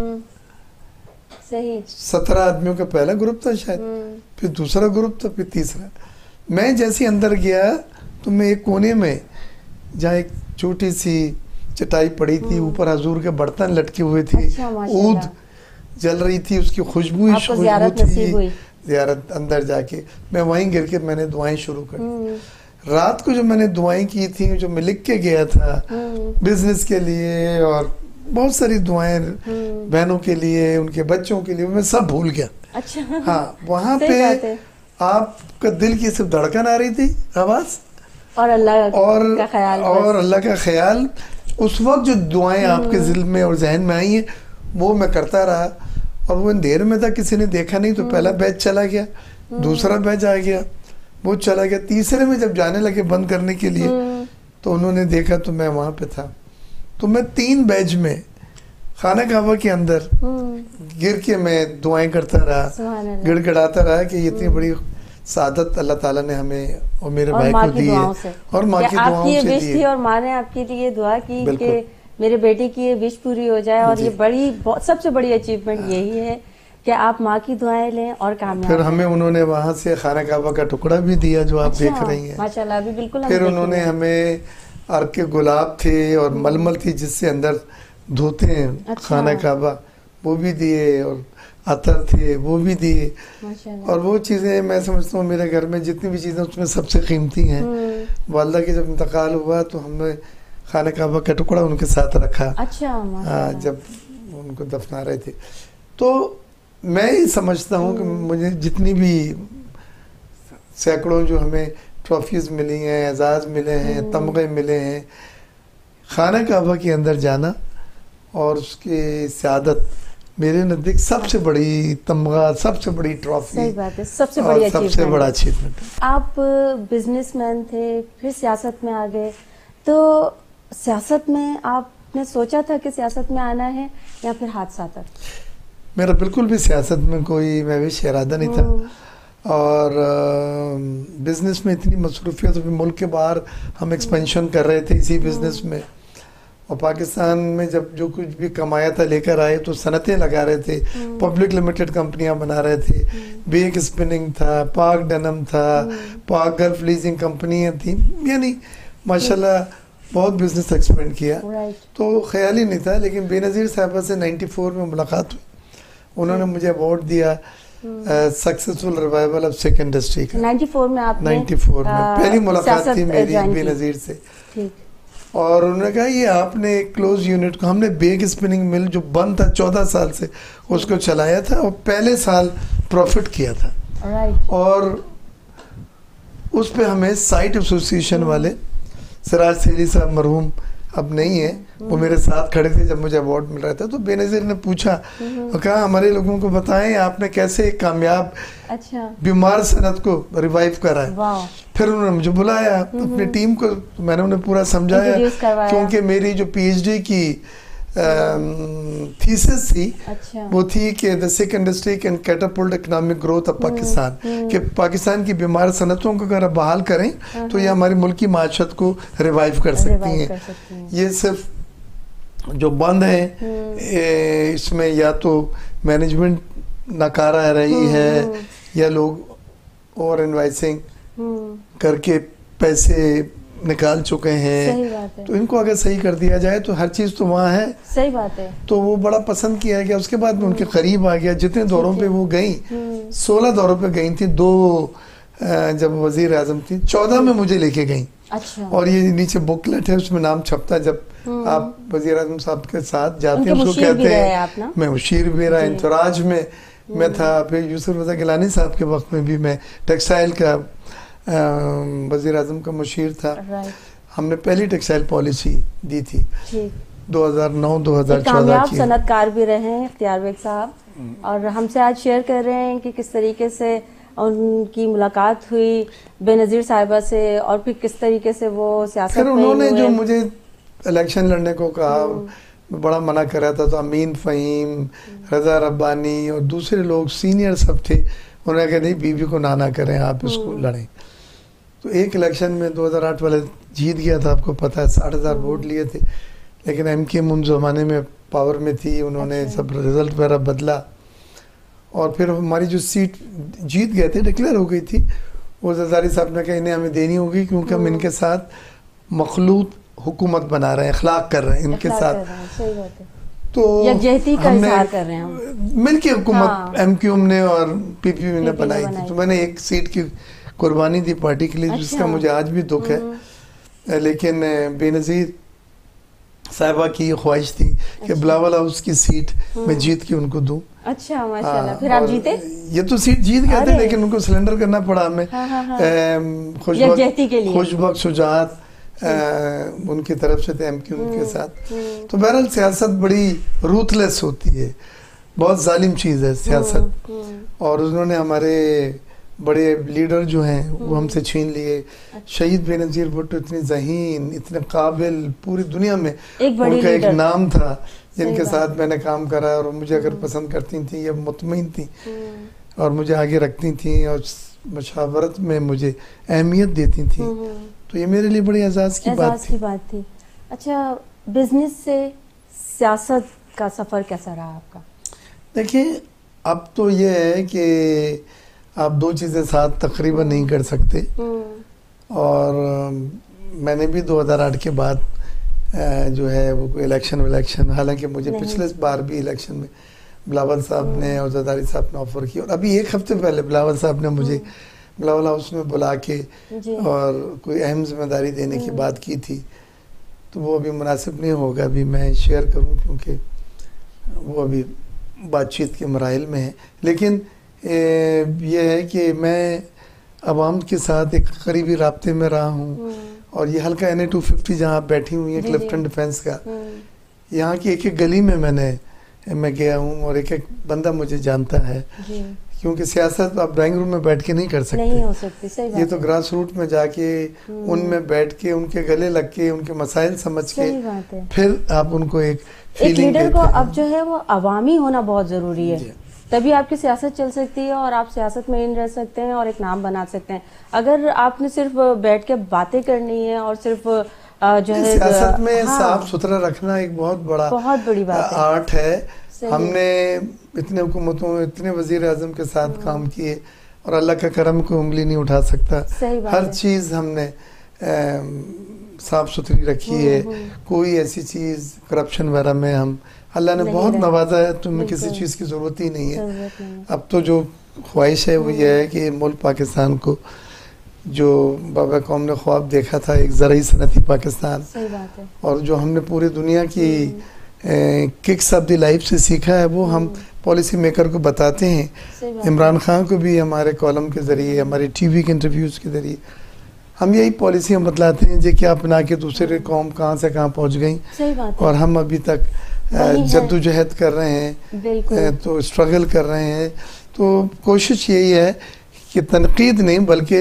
सही। 17 आदमियों का पहला ग्रुप था शायद, फिर दूसरा ग्रुप था, फिर तीसरा। मैं जैसे अंदर गया तो मैं एक कोने में जहाँ एक छोटी सी चटाई पड़ी थी, ऊपर हजूर के बर्तन लटके हुए थे, ऊद जल रही थी, उसकी खुशबू थी। ज़ियारत अंदर जाके मैं वहीं गिर के मैंने दुआएं शुरू कर दी। रात को जो मैंने दुआएं की थी, जो मैं लिख के गया था बिजनेस के लिए और बहुत सारी दुआएं बहनों के लिए, उनके बच्चों के लिए, मैं सब भूल गया। अच्छा। हाँ, वहाँ पे आपका दिल की सिर्फ धड़कन आ रही थी, आवाज और अल्लाह का ख्याल, और अल्लाह का ख्याल। उस वक्त जो दुआएं आपके दिल में और जहन में आई हैं वो मैं करता रहा। और वो अंधेर में था, किसी ने देखा नहीं, तो पहला बैच चला गया, दूसरा बैच आ गया, वो चला गया, तीसरे में जब जाने लगे बंद करने के लिए तो उन्होंने देखा तो मैं वहाँ पे था। तो मैं 3 बैच में खाना काबा के अंदर गिर के मैं दुआएं करता रहा, गिड़गिड़ाता रहा कि इतनी बड़ी सादत अल्लाह ताला ने हमें और मेरे भाई को दी है, और माँ की दुआओं से दी है। और माँ ने आपके लिए दुआ की कि मेरे बेटे की ये विश पूरी हो जाए, और ये बड़ी सबसे बड़ी अचीवमेंट यही है कि आप माँ की दुआएं लें और कामयाब। फिर हमें उन्होंने वहाँ से खाना काबा का टुकड़ा भी दिया जो आप देख रही हैं, माशाल्लाह। अभी बिल्कुल। फिर उन्होंने हमें अर्क के गुलाब थे और मलमल थी जिससे अंदर धोते हैं खाना काबा, वो भी दिए, और अतर थे वो भी दिए। और वो चीज़ें मैं समझता हूँ मेरे घर में जितनी भी चीज़ें उसमें सबसे कीमती हैं। वालदा के जब इंतकाल हुआ तो हमने खाना काबा का टुकड़ा उनके साथ रखा। अच्छा। हाँ, जब उनको दफना रहे थे। तो मैं ही समझता हूँ कि मुझे जितनी भी सैकड़ों जो हमें ट्रॉफीज मिली हैं, एजाज मिले हैं, तमगे मिले हैं, खाना काबा के अंदर जाना और उसकी सआदत मेरे नज़दीक सबसे बड़ी तमगा, सबसे बड़ी ट्रॉफी। सही बात है, सबसे बड़ी सबसे बड़ा अचीवमेंट। आप बिजनेसमैन थे, फिर सियासत में आ गए, तो सियासत में आपने सोचा था कि सियासत में आना है या फिर हादसा था? मेरा बिल्कुल भी सियासत में कोई महविश इरादा नहीं था, और बिजनेस में इतनी मसरूफियत, मुल्क के बाहर हम एक्सपेंशन कर रहे थे इसी बिजनेस में, और पाकिस्तान में जब जो कुछ भी कमाया था लेकर आए तो सनतें लगा रहे थे, पब्लिक लिमिटेड कंपनियां बना रहे थे, बेग स्पिनिंग था, पाक डेनम था, पाक गल्फ लीजिंग कंपनियां थी, यानी माशाल्लाह बहुत बिजनेस एक्सपेंड किया। तो ख्याल ही नहीं था। लेकिन बेनज़ीर साहबा से 94 में मुलाकात हुई, उन्होंने मुझे अवार्ड दिया successful revival of sick industry का। 94 में आपने 94 में पहली मुलाकात थी मेरी बेनज़ीर से। और उन्होंने कहा ये आपने क्लोज यूनिट को, हमने बेग स्पिनिंग मिल जो बंद था 14 साल से, उसको चलाया था और पहले साल प्रॉफिट किया था। और उस पे हमें साइट एसोसिएशन वाले सिराज सेरी साहब मरहूम اب نہیں ہے, وہ میرے ساتھ کھڑے تھے جب مجھے ایوارڈ مل رہا تھا. تو بے نظیر نے پوچھا اور کہا ہمارے لوگوں کو بتائیں آپ نے کیسے ایک کامیاب بیمار صنعت کو ریوائیو کرا ہے. پھر انہوں نے مجھے بلایا اپنی ٹیم کو, میں نے انہیں پورا سمجھایا, کیونکہ میری جو پی ایچ ڈی کی تھیسس تھی وہ تھی کہ the sick industry can catapult economic growth of Pakistan, کہ پاکستان کی بیمار صنعتوں کو اگر بحال کریں تو یہ ہماری ملکی معاشرت کو ریوائیو کر سکتی ہیں. یہ صرف جو بند ہیں اس میں یا تو مینجمنٹ ناکارہ رہی ہے یا لوگ اوور انوائسنگ کر کے پیسے نکال چکے ہیں, تو ان کو اگر صحیح کر دیا جائے تو ہر چیز تو وہاں ہے. صحیح بات ہے. تو وہ بڑا پسند کیا گیا. اس کے بعد میں ان کے قریب آ گیا. جتنے دوروں پہ وہ گئیں, 16 دوروں پہ گئی تھیں, 2 جب وزیر اعظم تھی, 14 میں مجھے لے کے گئیں. اور یہ نیچے بکلیٹ ہے, اس میں نام چھپتا. جب آپ وزیر اعظم صاحب کے ساتھ جاتے ہیں اس کو کہتے ہیں, میں مشیر بھی رہا, انتراج میں تھا. پھر یوسف رضا گیلانی صاحب کے وقت میں بھی میں ٹیکسٹائل کا وزیر اعظم کا مشیر تھا. ہم نے پہلی ٹیکسٹائل پالیسی دی تھی 2009-2014 کی. کامیاب صنعت کار بھی رہے ہیں اختیار بیگ صاحب, اور ہم سے آج شیئر کر رہے ہیں کہ کس طریقے سے ان کی ملاقات ہوئی بے نظیر صاحبہ سے, اور پھر کس طریقے سے وہ سیاست میں انہوں نے جو مجھے الیکشن لڑنے کو کہا, میں بڑا منع کر رہا تھا. تو امین فہیم, رضا ربانی اور دوسرے لوگ سینئر سب تھے. انہوں نے کہا نہیں بی بی کو نہ کریں, آپ اس کو لڑیں. تو ایک الیکشن میں 2008 والے جیت گیا تھا, آپ کو پتا ہے 60,000 ووٹ لیے تھے, لیکن ایم کے ان زمانے میں پاور میں تھی. انہوں نے سب رزلٹ وغیرہ بدلا, اور پھر ہماری جو سیٹ جیت گئے تھے, ڈکلیئر ہو گئی تھی, وہ زرداری صاحب نے کہا انہیں ہمیں دینی ہوگی کیونکہ ہم ان کے ساتھ مخلوط حکومت بنا رہے ہیں, اخلاق کر رہے ہیں ان کے ساتھ. تو ہم نے مل کے حکومت ایم کیو ایم نے اور پی پی پی نے بنائی تھی. تو میں نے ایک سیٹ کی قربانی دی پارٹی کے لیے, جس کا مجھے آج بھی دکھ ہے. لیکن بے نظیر صاحبہ کی خواہش تھی کہ بلاول ہاؤس کی سیٹ میں جیت کے ان کو دوں. اچھا ماشاءاللہ. پھر آپ جیتے؟ یہ تو سیٹ جیت گئے تھے, لیکن ان کو سلنڈر کرنا پڑا ہمیں. خوش بخت شجاعت ان کی طرف سے تھے ایم کیو ان کے ساتھ. تو بہرحال سیاست بڑی روتھلیس ہوتی ہے, بہت ظالم چیز ہے سیاست. اور انہوں نے ہمارے بڑے لیڈر جو ہیں وہ ہم سے چھین لیے. شہید بے نظیر بھٹو اتنی ذہین, اتنے قابل, پوری دنیا میں ان کا ایک نام تھا جن کے ساتھ میں نے کام کرا, اور مجھے اگر پسند کرتی تھیں یا مطمئن تھیں اور مجھے آگے رکھتی تھیں اور مشاورت میں مجھے اہمیت دیتی تھیں, تو یہ میرے لیے بڑی اعزاز کی بات تھی. اچھا, بزنس سے سیاست کا سفر کیسا رہا آپ کا؟ دیکھیں, اب تو یہ ہے کہ آپ 2 چیزیں ساتھ تقریباً نہیں کر سکتے. اور میں نے بھی 2008 کے بعد جو ہے وہ کوئی الیکشن, حالانکہ مجھے پچھلے بار بھی الیکشن میں بلاول صاحب نے اور زرداری صاحب نے آفر کی, اور ابھی 1 ہفتے پہلے بلاول صاحب نے مجھے بلاول ہاؤس میں بلا کے اور کوئی اہم ذمہ داری دینے کی بات کی تھی. تو وہ ابھی مناسب نہیں ہوگا ابھی میں شیئر کروں, کیونکہ وہ ابھی بات چیت کے مراحل میں ہے. لیکن یہ ہے کہ میں عوام کے ساتھ ایک قریبی رابطے میں رہا ہوں, اور یہ حلقہ NA-250 جہاں آپ بیٹھی ہوئی ہیں کلفٹن ڈیفینس کا, یہاں کی ایک گلی میں میں گیا ہوں, اور ایک بندہ مجھے جانتا ہے. کیونکہ سیاست آپ ڈرائنگ روم میں بیٹھ کے نہیں کر سکتے, یہ تو گراس روٹ میں جا کے ان میں بیٹھ کے ان کے گلے لگ کے ان کے مسائل سمجھ کے پھر آپ ان کو ایک لیڈر کو اب جو ہے وہ عوامی ہونا بہت ضروری ہے, تبھی آپ کی سیاست چل سکتی ہے اور آپ سیاست میں رہ سکتے ہیں اور ایک نام بنا سکتے ہیں. اگر آپ نے صرف بیٹھ کے باتیں کرنی ہے اور صرف جو ہے سیاست میں صاف ستھرا رکھنا ایک بہت بڑی بات آرٹ ہے. ہم نے اتنے حکومتوں اتنے وزیر اعظم کے ساتھ کام کیے, اور اللہ کا کرم کوئی انگلی نہیں اٹھا سکتا. ہر چیز ہم نے صاف ستھری رکھی ہے, کوئی ایسی چیز کرپشن وغیرہ میں ہم اللہ نے بہت نوازا ہے, تو ہمیں کسی چیز کی ضرورت ہی نہیں ہے. اب تو جو خواہش ہے وہ یہ ہے کہ ملک پاکستان کو جو بابا قوم نے خواب دیکھا تھا, ایک زرعی صنعتی پاکستان, اور جو ہم نے پوری دنیا کی ککس آف دی لائف سے سیکھا ہے, وہ ہم پالیسی میکر کو بتاتے ہیں. عمران خان کو بھی ہمارے کالم کے ذریعے, ہمارے ٹی وی کے انٹرویوز کے ذریعے ہم یہی پالیسیاں بتلاتے ہیں جی کیا اپنا کے دوسرے قوم کہاں سے کہاں پہنچ گئیں, اور ہم ابھی تک جدوجہد کر رہے ہیں, تو اسٹرگل کر رہے ہیں. تو کوشش یہی ہے کہ تنقید نہیں بلکہ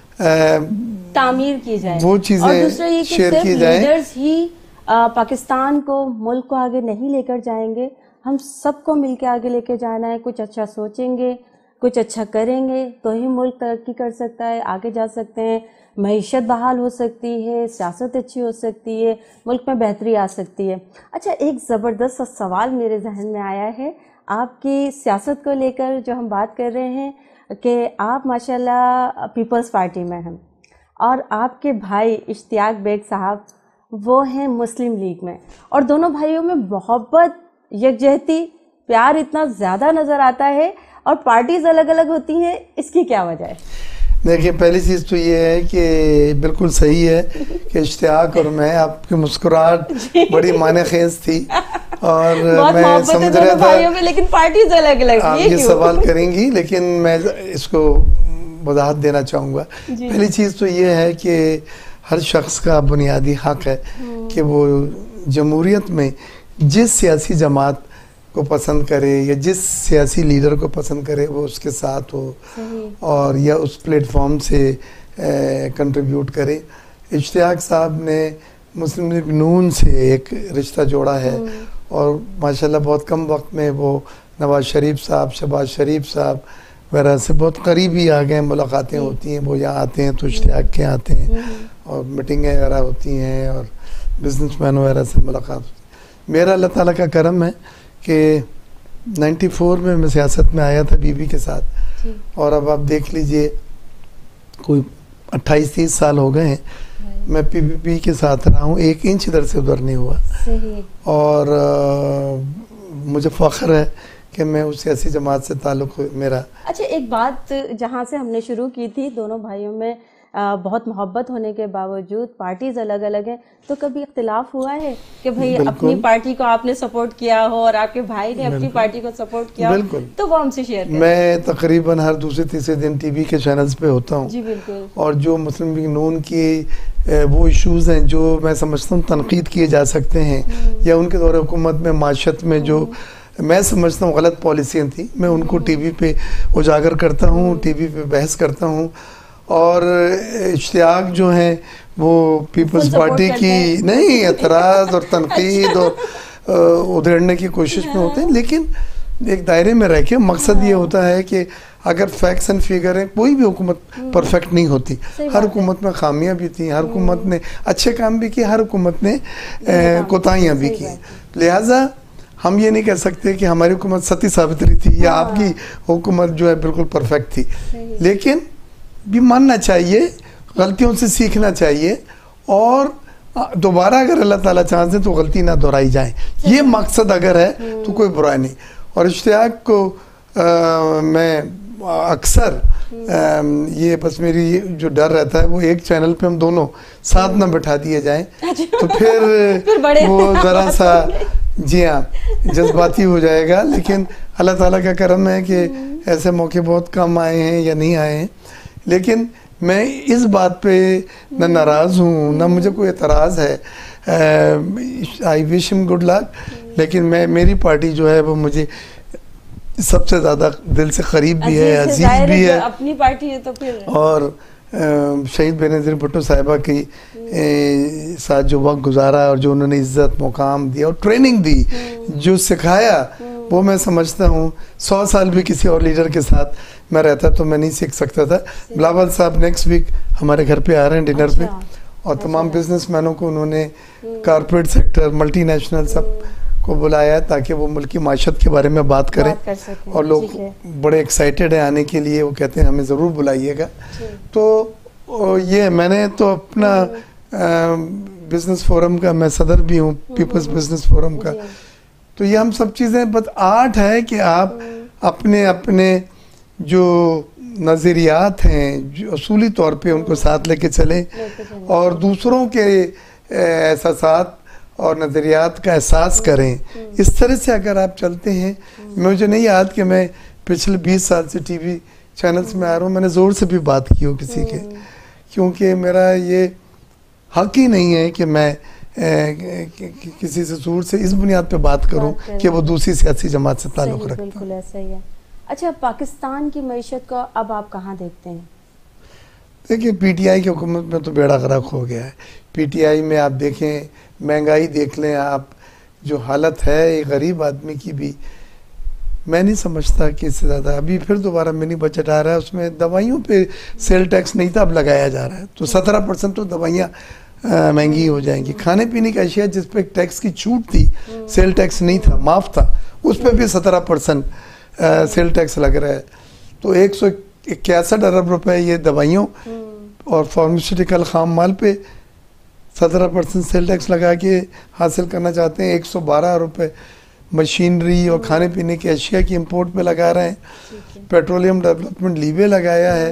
تعمیر کی جائے, وہ چیزیں شیئر کی جائیں. لیڈرز ہی پاکستان کو, ملک کو آگے نہیں لے کر جائیں گے, ہم سب کو مل کے آگے لے کے جانا ہے. کچھ اچھا سوچیں گے, کچھ اچھا کریں گے تو ہی ملک ترقی کر سکتا ہے, آگے جا سکتے ہیں, معیشت بحال ہو سکتی ہے, سیاست اچھی ہو سکتی ہے, ملک میں بہتری آ سکتی ہے. اچھا, ایک زبردست سوال میرے ذہن میں آیا ہے آپ کی سیاست کو لے کر جو ہم بات کر رہے ہیں کہ آپ ماشاءاللہ پیپلز پارٹی میں ہیں, اور آپ کے بھائی اشتیاق بیگ صاحب وہ ہیں مسلم لیگ میں, اور دونوں بھائیوں میں محبت, یکجہتی, پیار اتنا زیادہ نظر آتا ہے, اور پارٹیز الگ الگ ہوتی ہیں, اس کی کیا وجہ ہے؟ دیکھیں, پہلی چیز تو یہ ہے کہ بالکل صحیح ہے کہ اشتیاق اور میں, آپ کی مسکراہٹ بڑی معنی خیز تھی, اور میں سمجھ رہا تھا لیکن پارٹیز الگ الگ. آپ یہ سوال کریں گی, لیکن میں اس کو وضاحت دینا چاہوں گا. پہلی چیز تو یہ ہے کہ ہر شخص کا بنیادی حق ہے کہ وہ جمہوریت میں جس سیاسی جماعت کو پسند کرے یا جس سیاسی لیڈر کو پسند کرے وہ اس کے ساتھ ہو, اور یا اس پلیٹ فارم سے کنٹریبیوٹ کرے. اشتیاق صاحب نے مسلم لیگ نون سے ایک رشتہ جوڑا ہے, اور ماشاءاللہ بہت کم وقت میں وہ نواز شریف صاحب, شہباز شریف صاحب وغیرہ سے بہت قریبی آ گئے. ملاقاتیں ہوتی ہیں, وہ یہاں آتے ہیں تو اشتیاق کے آتے ہیں, اور میٹنگیں وغیرہ ہوتی ہیں, اور بزنس مین وغیرہ سے ملاقات ہوتی ہے. میرا اللہ تعالیٰ کا کرم ہے کہ 94 میں میں سیاست میں آیا تھا بیوی کے ساتھ, اور اب آپ دیکھ لیجئے کوئی 28-30 سال ہو گئے ہیں میں پی پی پی کے ساتھ رہا ہوں, 1 انچ ادھر سے ادھر نہیں ہوا. اور مجھے فخر ہے کہ میں اس سیاسی جماعت سے تعلق میرا. اچھا, ایک بات جہاں سے ہم نے شروع کی تھی, دونوں بھائیوں میں بہت محبت ہونے کے باوجود پارٹیز الگ الگ ہیں, تو کبھی اختلاف ہوا ہے کہ بھئی اپنی پارٹی کو آپ نے سپورٹ کیا ہو اور آپ کے بھائی نے اپنی پارٹی کو سپورٹ کیا ہو, تو وہ ہم سے شیئر کریں. میں تقریباً ہر دوسرے تیسرے دن ٹی وی کے چینلز پہ ہوتا ہوں. جی بالکل. اور جو مسلم لیگ نون کی وہ ایشوز ہیں جو میں سمجھتا ہوں تنقید کیے جا سکتے ہیں, یا ان کے دور حکومت میں معاشت میں جو میں سمجھتا ہوں غلط پالیسیاں تھیں, میں ان کو ٹی وی پہ اجاگر کرتا ہوں, ٹی وی پہ بحث کرتا ہوں. اور اشتیاق جو ہیں وہ پیپلز پارٹی کی نہیں اعتراض اور تنقید اور ادھیڑنے کی کوشش میں ہوتے ہیں, لیکن ایک دائرے میں رہ کے. مقصد یہ ہوتا ہے کہ اگر فیکٹس اینڈ فگر ہیں, کوئی بھی حکومت پرفیکٹ نہیں ہوتی, ہر حکومت میں خامیاں بھی تھیں, ہر حکومت نے اچھے کام بھی کیے, ہر حکومت نے کوتاہیاں بھی کی. لہٰذا ہم یہ نہیں کہہ سکتے کہ ہماری حکومت ستی ساوتری تھی یا آپ کی حکومت جو ہے بالکل پرفیکٹ تھی, لیکن بھی ماننا چاہیے, غلطیوں سے سیکھنا چاہیے, اور دوبارہ اگر اللہ تعالیٰ چاہتے تو غلطی نہ دہرائی جائیں. یہ مقصد اگر ہے تو کوئی برائی نہیں. اور اشتیاق کو میں اکثر یہ بس میری جو ڈر رہتا ہے وہ ایک چینل پہ ہم دونوں ساتھ نہ بٹھا دیے جائیں تو پھر وہ ذرا سا جی ہاں جذباتی ہو جائے گا. لیکن اللہ تعالیٰ کا کرم ہے کہ ایسے موقع بہت کم آئے ہیں یا نہیں آئے ہیں. لیکن میں اس بات پہ نہ ناراض ہوں نہ مجھے کوئی اعتراض ہے. آئی وش ہم گڈ لک. لیکن میری پارٹی جو ہے وہ مجھے سب سے زیادہ دل سے قریب بھی ہے, عزیز بھی ہے. اپنی پارٹی ہے تو پھر اور شہید بے نظیر بھٹو صاحبہ کی ساتھ جو وقت گزارا اور جو انہوں نے عزت مقام دیا اور ٹریننگ دی, جو سکھایا, وہ میں سمجھتا ہوں 100 سال بھی کسی اور لیڈر کے ساتھ میں رہتا تو میں نہیں سیکھ سکتا تھا. بلاول صاحب نیکسٹ ویک ہمارے گھر پہ آ رہے ہیں ڈنر پہ, اور تمام بزنس مینوں کو انہوں نے کارپوریٹ سیکٹر ملٹی نیشنل سب کو بلایا ہے تاکہ وہ ملکی معیشت کے بارے میں بات کریں. اور لوگ بڑے ایکسائٹیڈ ہیں آنے کے لیے, وہ کہتے ہیں ہمیں ضرور بلائیے گا. تو یہ میں نے تو اپنا بزنس فورم کا میں صدر بھی ہوں, پیپلز بزنس فورم کا. تو یہ ہم سب چیزیں بس آرٹ ہے کہ آپ اپنے اپنے جو نظریات ہیں جو اصولی طور پہ ان کو ساتھ لے کے چلیں, اور دوسروں کے احساسات اور نظریات کا احساس کریں. اس طرح سے اگر آپ چلتے ہیں, مجھے نہیں یاد کہ میں پچھلے 20 سال سے ٹی وی چینلز میں آ رہا ہوں میں نے زور سے بھی بات کی ہو کسی کے کیونکہ میرا یہ حق ہی نہیں ہے کہ میں کسی سے سور سے اس بنیاد پہ بات کروں کہ وہ دوسری سیاسی جماعت سے تعلق رکھتا ہے. بالکل ایسا ہی ہے. اچھا پاکستان کی معیشت کو اب آپ کہاں دیکھتے ہیں؟ دیکھیں پی ٹی آئی کی حکومت میں تو بیڑا غرق ہو گیا ہے. پی ٹی آئی میں آپ دیکھیں مہنگائی دیکھ لیں آپ, جو حالت ہے ایک غریب آدمی کی بھی, میں نہیں سمجھتا کہ اس سے زیادہ. ابھی پھر دوبارہ منی بجٹ آ رہا ہے, اس میں دوائیوں پہ سیل ٹیکس نہیں تھا, اب لگایا جا رہا ہے, تو 17% تو دوائیاں مہنگی ہو جائیں گی. کھانے پینے کی اشیاء جس پہ ٹیکس کی چھوٹ تھی, سیل ٹیکس نہیں تھا, معاف تھا, اس پہ بھی 17% سیل ٹیکس لگ رہا ہے. تو 161 ارب روپے یہ دوائیوں اور فارماسیوٹیکل خام مال پہ 17% سیل ٹیکس لگا کے حاصل کرنا چاہتے ہیں. 112 روپے مشینری اور کھانے پینے کی اشیاء کی امپورٹ پہ لگا رہے ہیں. پیٹرولیم ڈیولپمنٹ لیوے لگایا ہے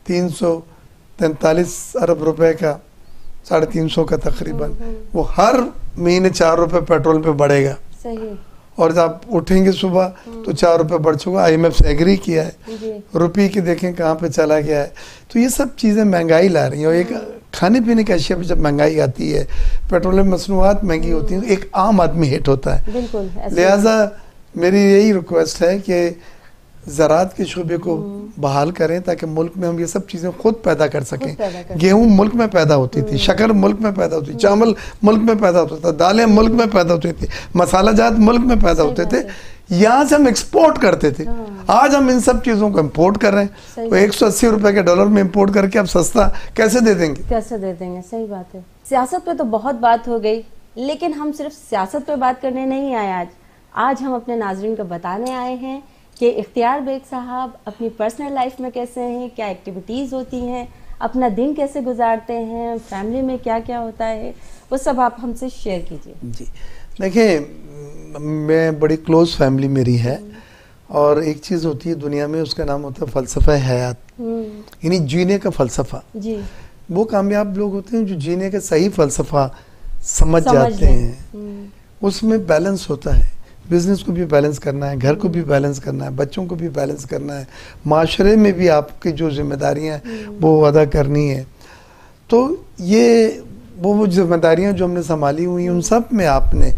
343 ارب روپے کا, 350 کا تقریباً. وہ ہر مہینے 4 روپے پیٹرول پہ بڑھے گا. اور جب اٹھیں گے صبح تو 4 روپے بڑھ چکا. آئی ایم ایف سے ایگری کیا ہے. روپی کی دیکھیں کہاں پہ چلا گیا ہے. تو یہ سب چیزیں مہنگائی لا رہی ہیں. اور ایک کھانے پینے کی اشیاء پہ جب مہنگائی آتی ہے, پیٹرولیم مصنوعات مہنگی ہوتی ہیں, تو ایک عام آدمی ہٹ ہوتا ہے. لہٰذا میری یہی ریکویسٹ ہے کہ زراعت کے شعبے کو بحال کریں تاکہ ملک میں ہم یہ سب چیزیں خود پیدا کر سکیں. گیہوں ملک میں پیدا ہوتی تھی, شکر ملک میں پیدا ہوتی, چاول ملک میں پیدا ہوتا تھا, دالیں ملک میں پیدا ہوتی تھی, مسالہ جات ملک میں پیدا ہوتے تھے. یہاں سے ہم ایکسپورٹ کرتے تھے. آج ہم ان سب چیزوں کو امپورٹ کر رہے ہیں. وہ 180 روپے کے ڈالر میں امپورٹ کر کے اب سستا کیسے دے دیں گے؟ کیسے دے دیں گے؟ صحیح بات ہے. سیاست پہ تو بہت بات ہو گئی, لیکن ہم صرف سیاست پہ بات کرنے نہیں آئے. آج ہم اپنے ناظرین کو بتانے آئے ہیں کہ اختیار بیگ صاحب اپنی پرسنل لائف میں کیسے ہیں, کیا ایکٹیویٹیز ہوتی ہیں, اپنا دن کیسے گزارتے ہیں, فیملی میں کیا کیا ہوتا ہے, وہ سب آپ ہم سے شیئر کیجیے. جی دیکھیں, میں بڑی کلوز فیملی میری ہے, اور ایک چیز ہوتی ہے دنیا میں, اس کا نام ہوتا ہے فلسفہ حیات, یعنی جینے کا فلسفہ. جی, وہ کامیاب لوگ ہوتے ہیں جو جینے کا صحیح فلسفہ سمجھ جاتے ہیں. اس میں بیلنس ہوتا ہے. بزنس کو بھی بیلنس کرنا ہے, گھر کو بھی بیلنس کرنا ہے, بچوں کو بھی بیلنس کرنا ہے, معاشرے میں بھی آپ کی جو ذمہ داریاں وہ ادا کرنی ہے. تو یہ وہ ذمہ داریاں جو ہم نے سنبھالی ہوئی ہیں, ان سب میں آپ نے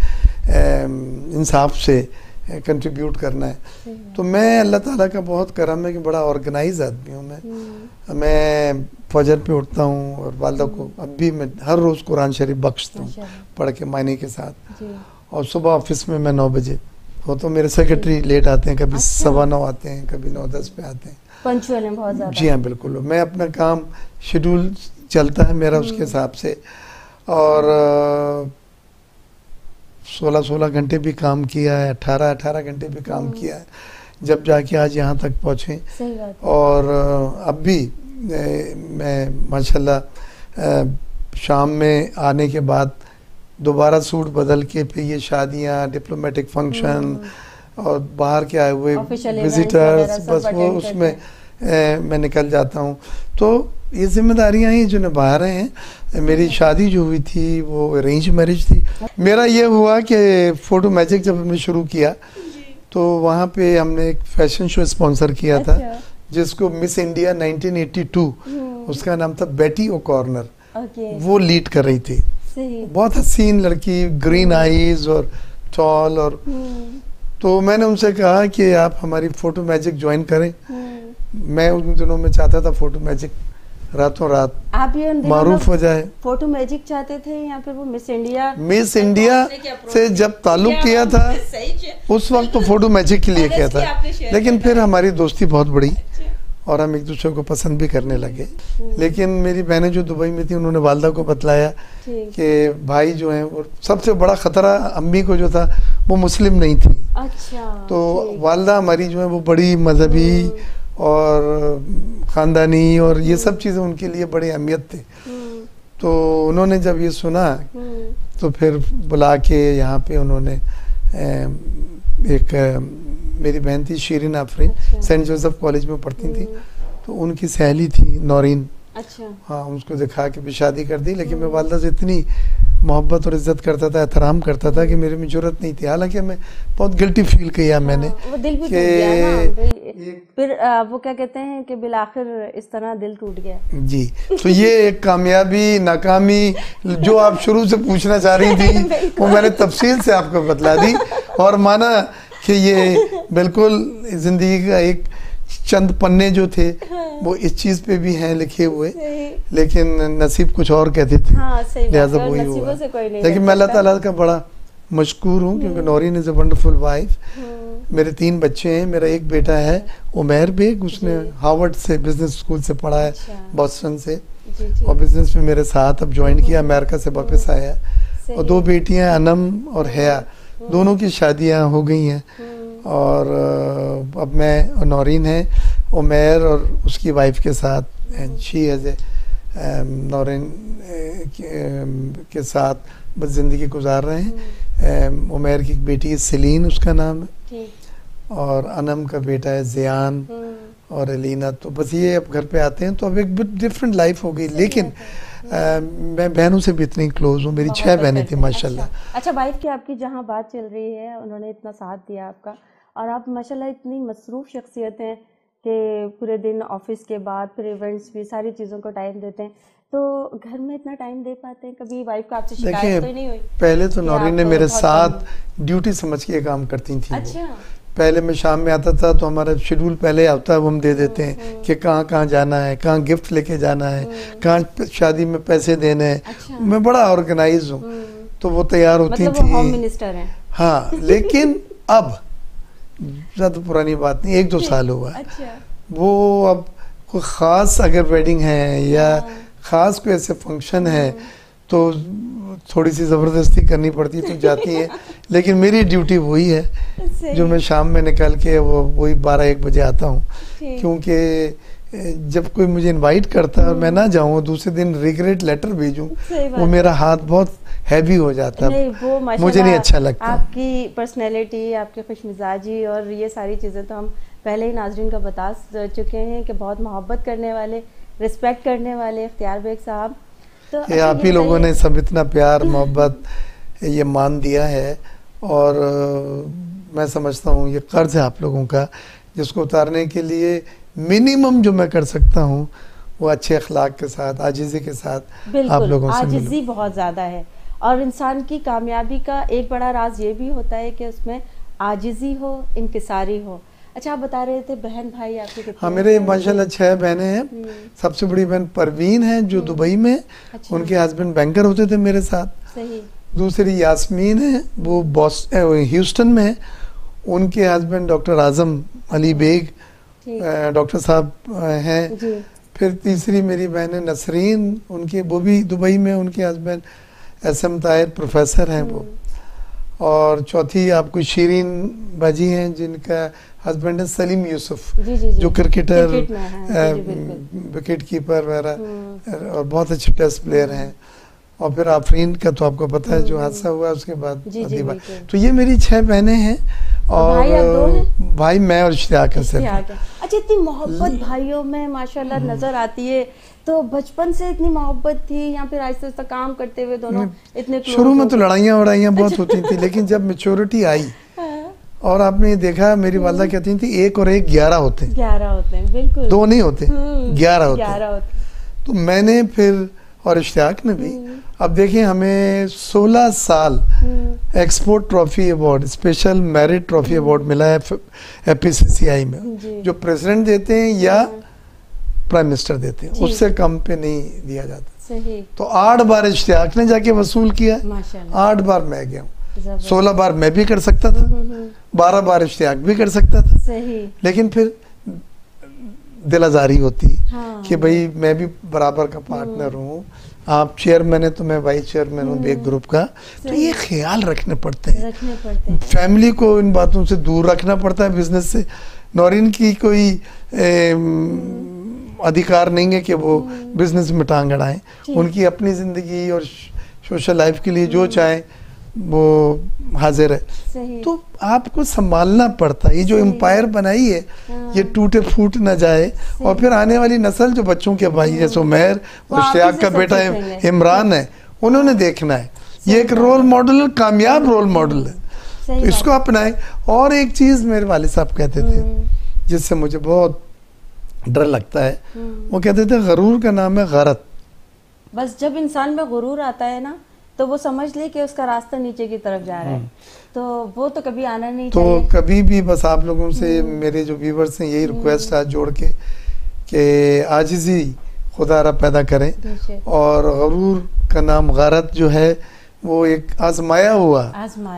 انصاف سے کنٹریبیوٹ کرنا ہے. تو میں اللہ تعالیٰ کا بہت کرم ہے کہ بڑا آرگنائز آدمی ہوں. میں فجر پہ اٹھتا ہوں, اور والدہ کو اب بھی میں ہر روز قرآن شریف بخشتا ہوں پڑھ کے معنی کے ساتھ. اور صبح آفس میں 9 بجے, وہ تو میرے سیکرٹری لیٹ آتے ہیں, کبھی 9:15 آتے ہیں, کبھی 9:10 پہ آتے ہیں. پنچوئل ہیں بہت زیادہ. جی ہاں بالکل. میں اپنا کام شیڈول چلتا ہے میرا اس کے حساب سے, اور 16 گھنٹے بھی کام کیا ہے, 18 گھنٹے بھی کام کیا ہے, جب جا کے آج یہاں تک پہنچے. اور اب بھی میں ماشاءاللہ شام میں آنے کے بعد دوبارہ سوٹ بدل کے پھر یہ شادیاں, ڈپلومیٹک فنکشن اور باہر کے آئے ہوئے وزیٹرز, بس وہ اس میں میں نکل جاتا ہوں. تو یہ ذمہ داریاں ہیں جو نبھا رہے ہیں. میری شادی جو ہوئی تھی وہ ارینج میرج تھی. میرا یہ ہوا کہ فوٹو میجک جب ہم نے شروع کیا تو وہاں پہ ہم نے ایک فیشن شو اسپانسر کیا تھا, جس کو مس انڈیا 1982, اس کا نام تھا بیٹی او کارنر, وہ لیڈ کر رہی تھی. بہت حسین لڑکی, گرین آئیز اور ٹال. اور تو میں نے ان سے کہا کہ آپ ہماری فوٹو میجک جوائن کریں. میں ان دنوں میں چاہتا تھا فوٹو میجک راتوں رات معروف ہو جائے. فوٹو میجک چاہتے تھے یا پھر وہ مس انڈیا سے جب تعلق کیا تھا اس وقت تو فوٹو میجک کے لیے کیا تھا, لیکن پھر ہماری دوستی بہت بڑی اور ہم ایک دوسرے کو پسند بھی کرنے لگے. لیکن میری بہنیں جو دبئی میں تھیں, انہوں نے والدہ کو بتلایا کہ بھائی جو ہیں, اور سب سے بڑا خطرہ امی کو جو تھا وہ مسلم نہیں تھی. تو والدہ ہماری جو ہے وہ بڑی مذہبی اور خاندانی اور یہ سب چیزیں ان کے لیے بڑی اہمیت تھی. تو انہوں نے جب یہ سنا تو پھر بلا کے یہاں پہ انہوں نے ایک میری بہن تھی Shireen Afreen, Saint Joseph college میں پڑھتی تھی, تو ان کی سہیلی تھی نورین, ہاں اس کو دکھا کے بھی شادی کر دی. لیکن میں والدہ سے اتنی محبت اور عزت کرتا تھا, احترام کرتا تھا کہ میرے میں جرت نہیں تھی. حالانکہ میں بہت گلٹی فیل کیا میں نے کہ پھر وہ کیا کہتے ہیں کہ بالآخر اس طرح دل ٹوٹ گیا. جی تو یہ ایک کامیابی ناکامی جو آپ شروع سے پوچھنا چاہ رہی تھی وہ میں نے تفصیل سے آپ کو بتلا دی, اور مانا کہ یہ بالکل زندگی کا ایک چند پنے جو تھے وہ اس چیز پہ بھی ہیں لکھے ہوئے, لیکن نصیب کچھ اور کہتے تھے, لہٰذا وہی ہوا. لیکن میں اللہ تعالیٰ کا بڑا مشکور ہوں کیونکہ Noreen is a wonderful wife. میرے 3 بچے ہیں. میرا ایک بیٹا ہے عمیر بیگ, اس نے ہارورڈ سے بزنس اسکول سے پڑھا ہے, بوسٹن سے, اور بزنس میں میرے ساتھ اب جوائن کیا, امریکہ سے واپس آیا. اور 2 بیٹیاں انم اور حیا, دونوں کی شادیاں ہو گئی ہیں, اور اب میں اور نورین ہیں عمیر اور اس کی وائف کے ساتھ, شی ایز اے نورین کے ساتھ بس زندگی گزار رہے ہیں. عمیر کی ایک بیٹی ہے سیلین, اس کا نام ہے, اور انم کا بیٹا ہے زیان اور الینا. تو بس یہ اب گھر پہ آتے ہیں تو اب ایک ڈفرینٹ لائف ہو گئی, لیکن میں بہنوں سے بھی اتنی کلوز ہوں. میری 6 بہنیں تھیں ماشاءاللہ. اچھا وائف کی آپ کی جہاں بات چل رہی ہے, انہوں نے اتنا ساتھ دیا آپ کا, اور آپ ماشاءاللہ اتنی مصروف شخصیت ہیں کہ پورے دن آفس کے بعد پھر ایونٹس بھی ساری چیزوں کو ٹائم دیتے ہیں, تو گھر میں اتنا ٹائم دے پاتے ہیں؟ کبھی وائف کا آپ سے شکایت تو نہیں ہوئی؟ پہلے تو نورین نے میرے ساتھ ڈیوٹی سمجھ کے کام کرتی تھیں. اچھا. پہلے میں شام میں آتا تھا تو ہمارا شیڈول پہلے آتا ہے, وہ ہم دے دیتے ہیں کہ کہاں کہاں جانا ہے, کہاں گفٹ لے کے جانا ہے, کہاں شادی میں پیسے دینے ہیں. میں بڑا آرگنائز ہوں, تو وہ تیار ہوتی تھی. ہوم منسٹر ہیں. ہاں, لیکن اب زیادہ پرانی بات نہیں, 1-2 سال ہوا ہے. وہ اب کوئی خاص اگر ویڈنگ ہے یا خاص کوئی ایسے فنکشن ہے تو تھوڑی سی زبردستی کرنی پڑتی تو جاتی ہیں, لیکن میری ڈیوٹی وہی ہے جو میں شام میں نکل کے وہی 12-1 بجے آتا ہوں, کیونکہ جب کوئی مجھے انوائٹ کرتا ہے اور میں نہ جاؤں, دوسرے دن ریگریٹ لیٹر بھیجوں, وہ میرا ہاتھ بہت ہیوی ہو جاتا ہے, مجھے نہیں اچھا لگتا. آپ کی پرسنالٹی, آپ کی خوش مزاجی اور یہ ساری چیزیں تو ہم پہلے ہی ناظرین کو بتا چکے ہیں کہ بہت محبت کرنے والے, رسپیکٹ کرنے والے اختیار بیگ صاحب. تو آپ ہی لوگوں نے سب اتنا پیار محبت یہ مان دیا ہے, اور میں سمجھتا ہوں یہ قرض ہے آپ لوگوں کا, جس کو اتارنے کے لیے منیمم جو میں کر سکتا ہوں وہ اچھے اخلاق کے ساتھ, عاجزی کے ساتھ آپ لوگوں سے ملوں. عاجزی بہت زیادہ ہے, اور انسان کی کامیابی کا ایک بڑا راز یہ بھی ہوتا ہے کہ اس میں عاجزی ہو, انکساری ہو. اچھا آپ بتا رہے تھے بہن بھائی آپ کے کتنے؟ ہاں میرے ماشاءاللہ 6 بہنیں ہیں. سب سے بڑی بہن پروین ہے جو دبئی میں, ان کے ہسبینڈ بینکر ہوتے تھے میرے ساتھ. دوسری یاسمین ہے, وہ ہیوسٹن میں ہے, ان کے husband doctor Azam Ali Baig doctor صاحب ہیں. پھر تیسری میری بہن ہے نسرین, ان کے وہ بھی دبئی میں, ان کے ہسبینڈ SM طاہر پروفیسر ہیں وہ. اور چوتھی آپ کو شیرین باجی ہیں جن کا ہسبینڈ ہے سلیم یوسف, جو کرکٹر, وکٹ کیپر وغیرہ, اور بہت اچھے ٹیسٹ پلیئر ہیں. اور پھر آفرین کا تو آپ کو پتہ ہے جو حادثہ ہوا اس کے بعد. تو یہ میری 6 بہنیں ہیں, اور بھائی میں اور اشتیاق ہیں. اچھا اتنی محبت بھائیوں میں ماشاءاللہ نظر آتی ہے, تو بچپن سے اتنی محبت تھی یا پھر آہستہ آہستہ کام کرتے ہوئے دونوں اتنے کلوز؟ شروع میں تو لڑائیاں بہت ہوتی تھی, لیکن جب میچورٹی آئی اور آپ نے دیکھا میری والدہ کہتی تھی 1 اور 1 11 ہوتے ہیں. 11 ہوتے ہیں, بالکل 2 نہیں ہوتے, 11 ہوتے ہیں. تو میں نے پھر, اور اشتیاق نے بھی, اب دیکھیں ہمیں 16 سال export trophy award, special merit trophy award ملا ہے FPCCI میں, جو پریزیڈنٹ دیتے ہیں یا پرائم منسٹر دیتے ہیں, اس سے کم پہ نہیں دیا جاتا. تو 8 بار اشتیاق نے جا کے وصول کیا, 8 بار میں گیا ہوں. 16 بار میں بھی کر سکتا تھا, 12 بار اشتیاق بھی کر سکتا تھا, لیکن پھر دل آزاری ہوتی کہ بھئی میں بھی برابر کا پارٹنر ہوں, آپ چیئرمین ہیں تو میں وائس چیئرمین ہوں ایک گروپ کا. تو یہ خیال رکھنے پڑتے ہیں, فیملی کو ان باتوں سے دور رکھنا پڑتا ہے, بزنس سے. نورین کی کوئی ادھیکار نہیں ہے کہ وہ بزنس میں ٹانگ اڑائیں, ان کی اپنی زندگی اور سوشل لائف کے لیے جو چاہیں وہ حاضر ہے. تو آپ کو سنبھالنا پڑتا ہے, یہ جو امپائر بنائی ہے یہ ٹوٹے پھوٹ نہ جائے. اور پھر آنے والی نسل جو بچوں کے بھائی جیسے عمیر اور اشتیاق کا بیٹا عمران ہے, انہوں نے دیکھنا ہے. یہ ایک رول ماڈل, کامیاب رول ماڈل ہے, تو اس کو اپنائیں. اور ایک چیز میرے والد صاحب کہتے تھے جس سے مجھے بہت ڈر لگتا ہے. وہ کہتے تھے غرور کا نام ہے غارت. بس جب انسان میں غرور آتا ہے نا تو وہ سمجھ لے کہ اس کا راستہ نیچے کی طرف جا رہا ہے, تو وہ تو کبھی آنا نہیں چاہیے. تو کبھی بھی بس آپ لوگوں سے میرے جو ویورز ہیں یہی ریکویسٹ ہے جوڑ کے کہ عاجزی خدا را پیدا کریں, اور غرور کا نام غارت جو ہے وہ ایک آزمایا ہوا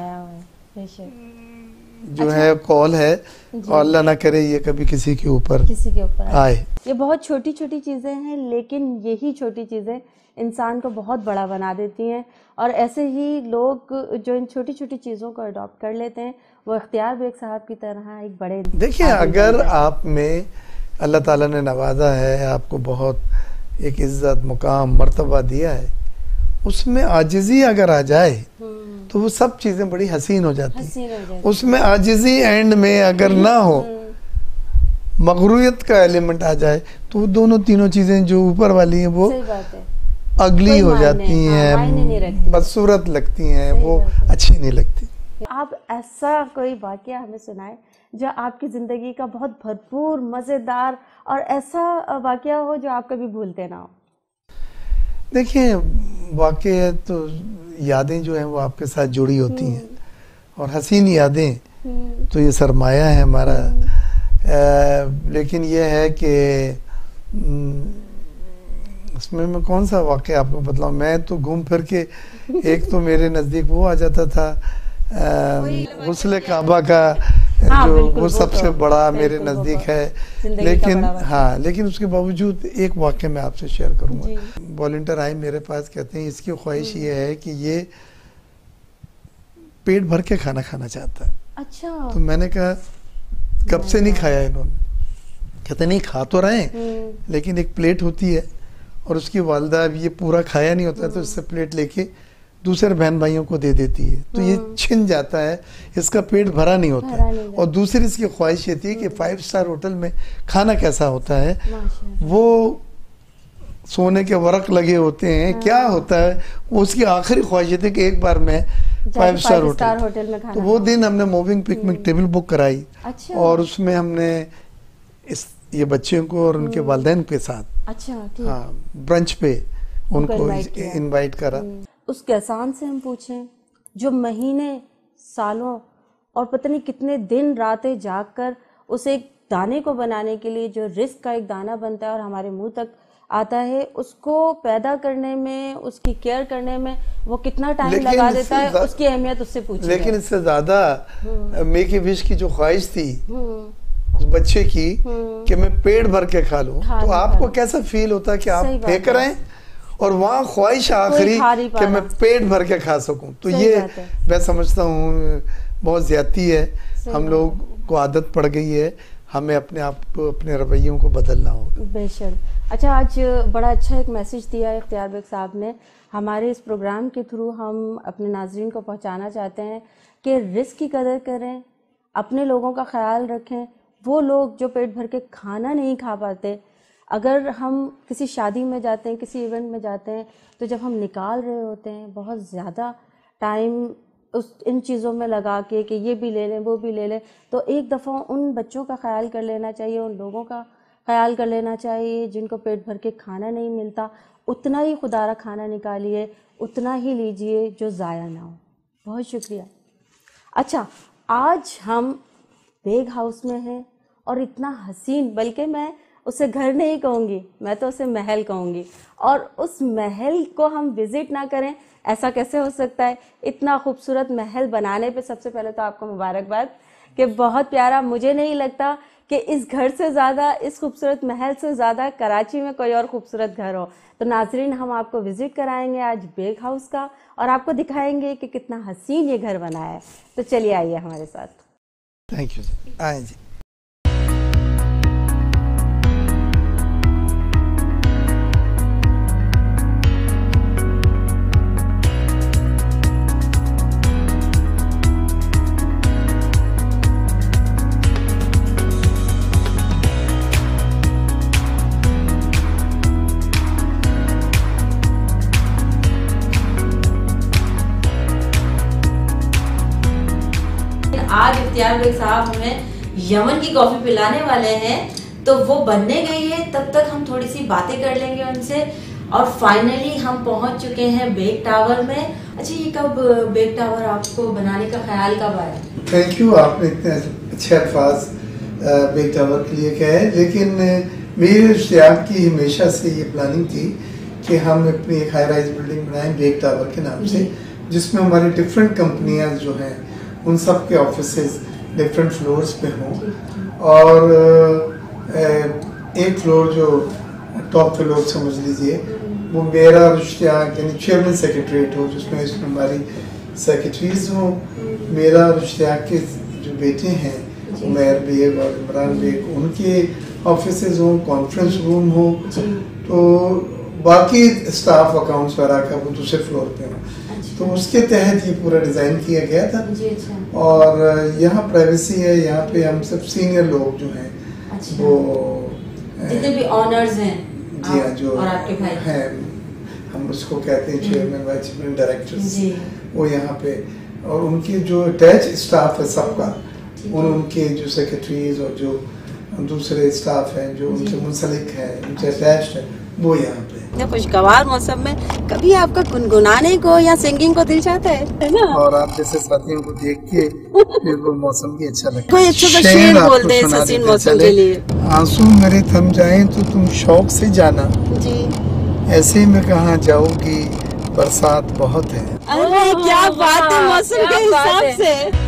جو ہے قول ہے, اور اللہ نہ کرے یہ کبھی کسی کے اوپر آئے. یہ بہت چھوٹی چھوٹی چیزیں ہیں, لیکن یہی چھوٹی چیزیں انسان کو بہت بڑا بنا دیتی ہیں, اور ایسے ہی لوگ جو ان چھوٹی چھوٹی چیزوں کو اڈاپٹ کر لیتے ہیں وہ اختیار بیگ صاحب کی طرح ایک بڑے. دیکھیں اگر آپ میں اللہ تعالیٰ نے نوازا ہے, آپ کو بہت ایک عزت مقام مرتبہ دیا ہے, اس میں عاجزی اگر آ جائے تو وہ سب چیزیں بڑی حسین ہو جاتی ہیں. اس میں عاجزی اینڈ میں اگر نہ ہو, مغروریت کا ایلیمنٹ آ جائے, تو دونوں تینوں چیزیں جو اوپر والی ہیں وہ اگلی ہو جاتی ہیں, بدصورت لگتی ہیں, وہ اچھی نہیں لگتی. آپ ایسا کوئی واقعہ ہمیں سنائیں جو آپ کی زندگی کا بہت بھرپور مزیدار اور ایسا واقعہ ہو جو آپ کبھی بھولتے نہ ہو. دیکھیں واقعہ تو یادیں جو ہیں وہ آپ کے ساتھ جڑی ہوتی ہیں, اور حسین یادیں تو یہ سرمایہ ہے ہمارا. لیکن یہ ہے کہ اس میں کون سا واقعہ آپ کو بتلاؤں. میں تو گھوم پھر کے, ایک تو میرے نزدیک وہ آ جاتا تھا غسل کعبہ کا, جو وہ سب سے بڑا میرے نزدیک ہے. لیکن اس کے باوجود ایک واقعہ میں آپ سے شیئر کروں گا. والنٹر آئے میرے پاس, کہتے ہیں اس کی خواہش یہ ہے کہ یہ پیٹ بھر کے کھانا کھانا چاہتا ہے. اچھا. تو میں نے کہا کب سے نہیں کھایا انہوں نے؟ کہتے نہیں کھا تو رہے ہیں, لیکن ایک پلیٹ ہوتی ہے اور اس کی والدہ اب یہ پورا کھایا نہیں ہوتا, تو اس سے پلیٹ لے کے دوسرے بہن بھائیوں کو دے دیتی ہے, تو یہ چھن جاتا ہے, اس کا پیٹ بھرا نہیں ہوتا ہے. اور دوسری اس کی خواہش یہ تھی کہ 5 اسٹار ہوٹل میں کھانا کیسا ہوتا ہے, وہ سونے کے ورق لگے ہوتے ہیں, کیا ہوتا ہے, وہ اس کی آخری خواہش یہ تھی کہ ایک بار میں 5 اسٹار ہوٹل میں. تو وہ دن ہم نے موونگ پکنک ٹیبل بک کرائی, اور اس میں ہم نے یہ بچوں کو اور ان کے والدین کے ساتھ برنچ پہ ان کو انوائٹ کرا. اس کے احسان سے ہم پوچھیں جو مہینے سالوں اور پتہ نہیں کتنے دن راتیں جاگ کر اس ایک دانے کو بنانے کے لیے جو رزق کا ایک دانہ بنتا ہے اور ہمارے منہ تک آتا ہے, اس کو پیدا کرنے میں, اس کی کیئر کرنے میں وہ کتنا ٹائم لگا دیتا ہے, اس کی اہمیت اس سے پوچھیں. لیکن اس سے زیادہ میک اے وش کی جو خواہش تھی اس بچے کی کہ میں پیٹ بھر کے کھا لوں, تو آپ کو کیسا فیل ہوتا ہے کہ آپ پھینک رہے ہیں اور وہاں خواہش آخری کہ میں پیٹ بھر کے کھا سکوں. تو یہ میں سمجھتا ہوں بہت زیادتی ہے, ہم لوگ کو عادت پڑ گئی ہے, ہمیں اپنے آپ کو اپنے رویوں کو بدلنا ہوگا. بے شک. اچھا, آج بڑا اچھا ایک میسیج دیا ہے اختیار بیگ صاحب نے. ہمارے اس پروگرام کے تھرو ہم اپنے ناظرین کو پہنچانا چاہتے ہیں کہ رزق کی قدر کریں, اپنے لوگوں کا خیال رکھیں. وہ لوگ جو پیٹ بھر کے کھانا نہیں کھا پاتے, اگر ہم کسی شادی میں جاتے ہیں, کسی ایونٹ میں جاتے ہیں, تو جب ہم نکال رہے ہوتے ہیں بہت زیادہ ٹائم ان چیزوں میں لگا کے کہ یہ بھی لے لیں وہ بھی لے لیں, تو ایک دفعہ ان بچوں کا خیال کر لینا چاہیے, ان لوگوں کا خیال کر لینا چاہیے جن کو پیٹ بھر کے کھانا نہیں ملتا. اتنا ہی خدا را کھانا نکالیے, اتنا ہی لیجئے جو ضائع نہ ہو. بہت شکریہ. اچھا, آج ہم بیگ ہاؤس میں ہیں اور اتنا حسین, بلکہ میں اسے گھر نہیں کہوں گی, میں تو اسے محل کہوں گی, اور اس محل کو ہم وزٹ نہ کریں ایسا کیسے ہو سکتا ہے. اتنا خوبصورت محل بنانے پہ سب سے پہلے تو آپ کو مبارکباد کہ بہت پیارا. مجھے نہیں لگتا کہ اس گھر سے زیادہ, اس خوبصورت محل سے زیادہ کراچی میں کوئی اور خوبصورت گھر ہو. تو ناظرین, ہم آپ کو وزٹ کرائیں گے آج بیگ ہاؤس کا, اور آپ کو دکھائیں گے کہ کتنا حسین یہ گھر بنا ہے. تو چلیے آئیے ہمارے ساتھ. Thank you. آئیں جی. آج اختیار بیگ صاحب ہمیں यमन की कॉफी पिलाने वाले हैं, तो वो बनने गई है, तब तक हम थोड़ी सी बातें कर लेंगे उनसे। और फाइनली हम पहुंच चुके हैं बेक टावर में। अच्छा, ये कब बेक टावर आपको बनाने का ख्याल कब आया? थैंक यू, आपने इतने अच्छे अल्फाज बेक टावर के लिए कहे, लेकिन मेरे इश्तियाक की हमेशा से ये प्लानिंग थी कि हम अपनी एक हाई राइज बिल्डिंग बनाएं बेक टावर के नाम से, जिसमें हमारी डिफरेंट कंपनियां जो हैं उन सब के ऑफिसेज डिफरेंट फ्लोर्स पे हों, और एक फ्लोर जो टॉप फ्लोर समझ लीजिए वो मेरा इश्तियाक यानी चेयरमैन सेक्रेटरीट हो, जिसमें हमारी सेक्रेटरीज हो, मेरा इश्तियाक के जो बेटे हैं उमैर बेग और इमरान बेग, उनके ऑफिसेज हों, कॉन्फ्रेंस रूम हो, तो बाकी स्टाफ अकाउंट्स वगैरह का वो दूसरे फ्लोर पे हो। तो उसके तहत ये पूरा डिज़ाइन किया गया था। और यहाँ प्राइवेसी है, यहाँ पे हम सब सीनियर लोग जो हैं वो जितने भी ऑनर्स हैं, जी हाँ, जो और आपके भाई हैं, हम उसको कहते हैं चेयरमैन वाइस चेयरमैन डायरेक्टर्स, वो यहाँ पे, और उनके जो अटैच स्टाफ है सबका, उनके जो सेक्रेटरीज और जो दूसरे स्टाफ हैं जो उनसे मुंसलिक हैं, उनसे अटैच्ड है, वो यहाँ पे। खुशगवार मौसम में कभी आपका गुनगुनाने को या सिंगिंग को दिल चाहता है ना? और आप जैसे साथियों को देख के फिर वो मौसम भी अच्छा लगता है। कोई अच्छा सा शेर बोल दे इस हसीन मौसम के लिए। आंसू मेरे थम जाएं तो तुम शौक से जाना जी, ऐसे में कहाँ जाओगी, बरसात बहुत है। अरे क्या बात है, मौसम के हिसाब से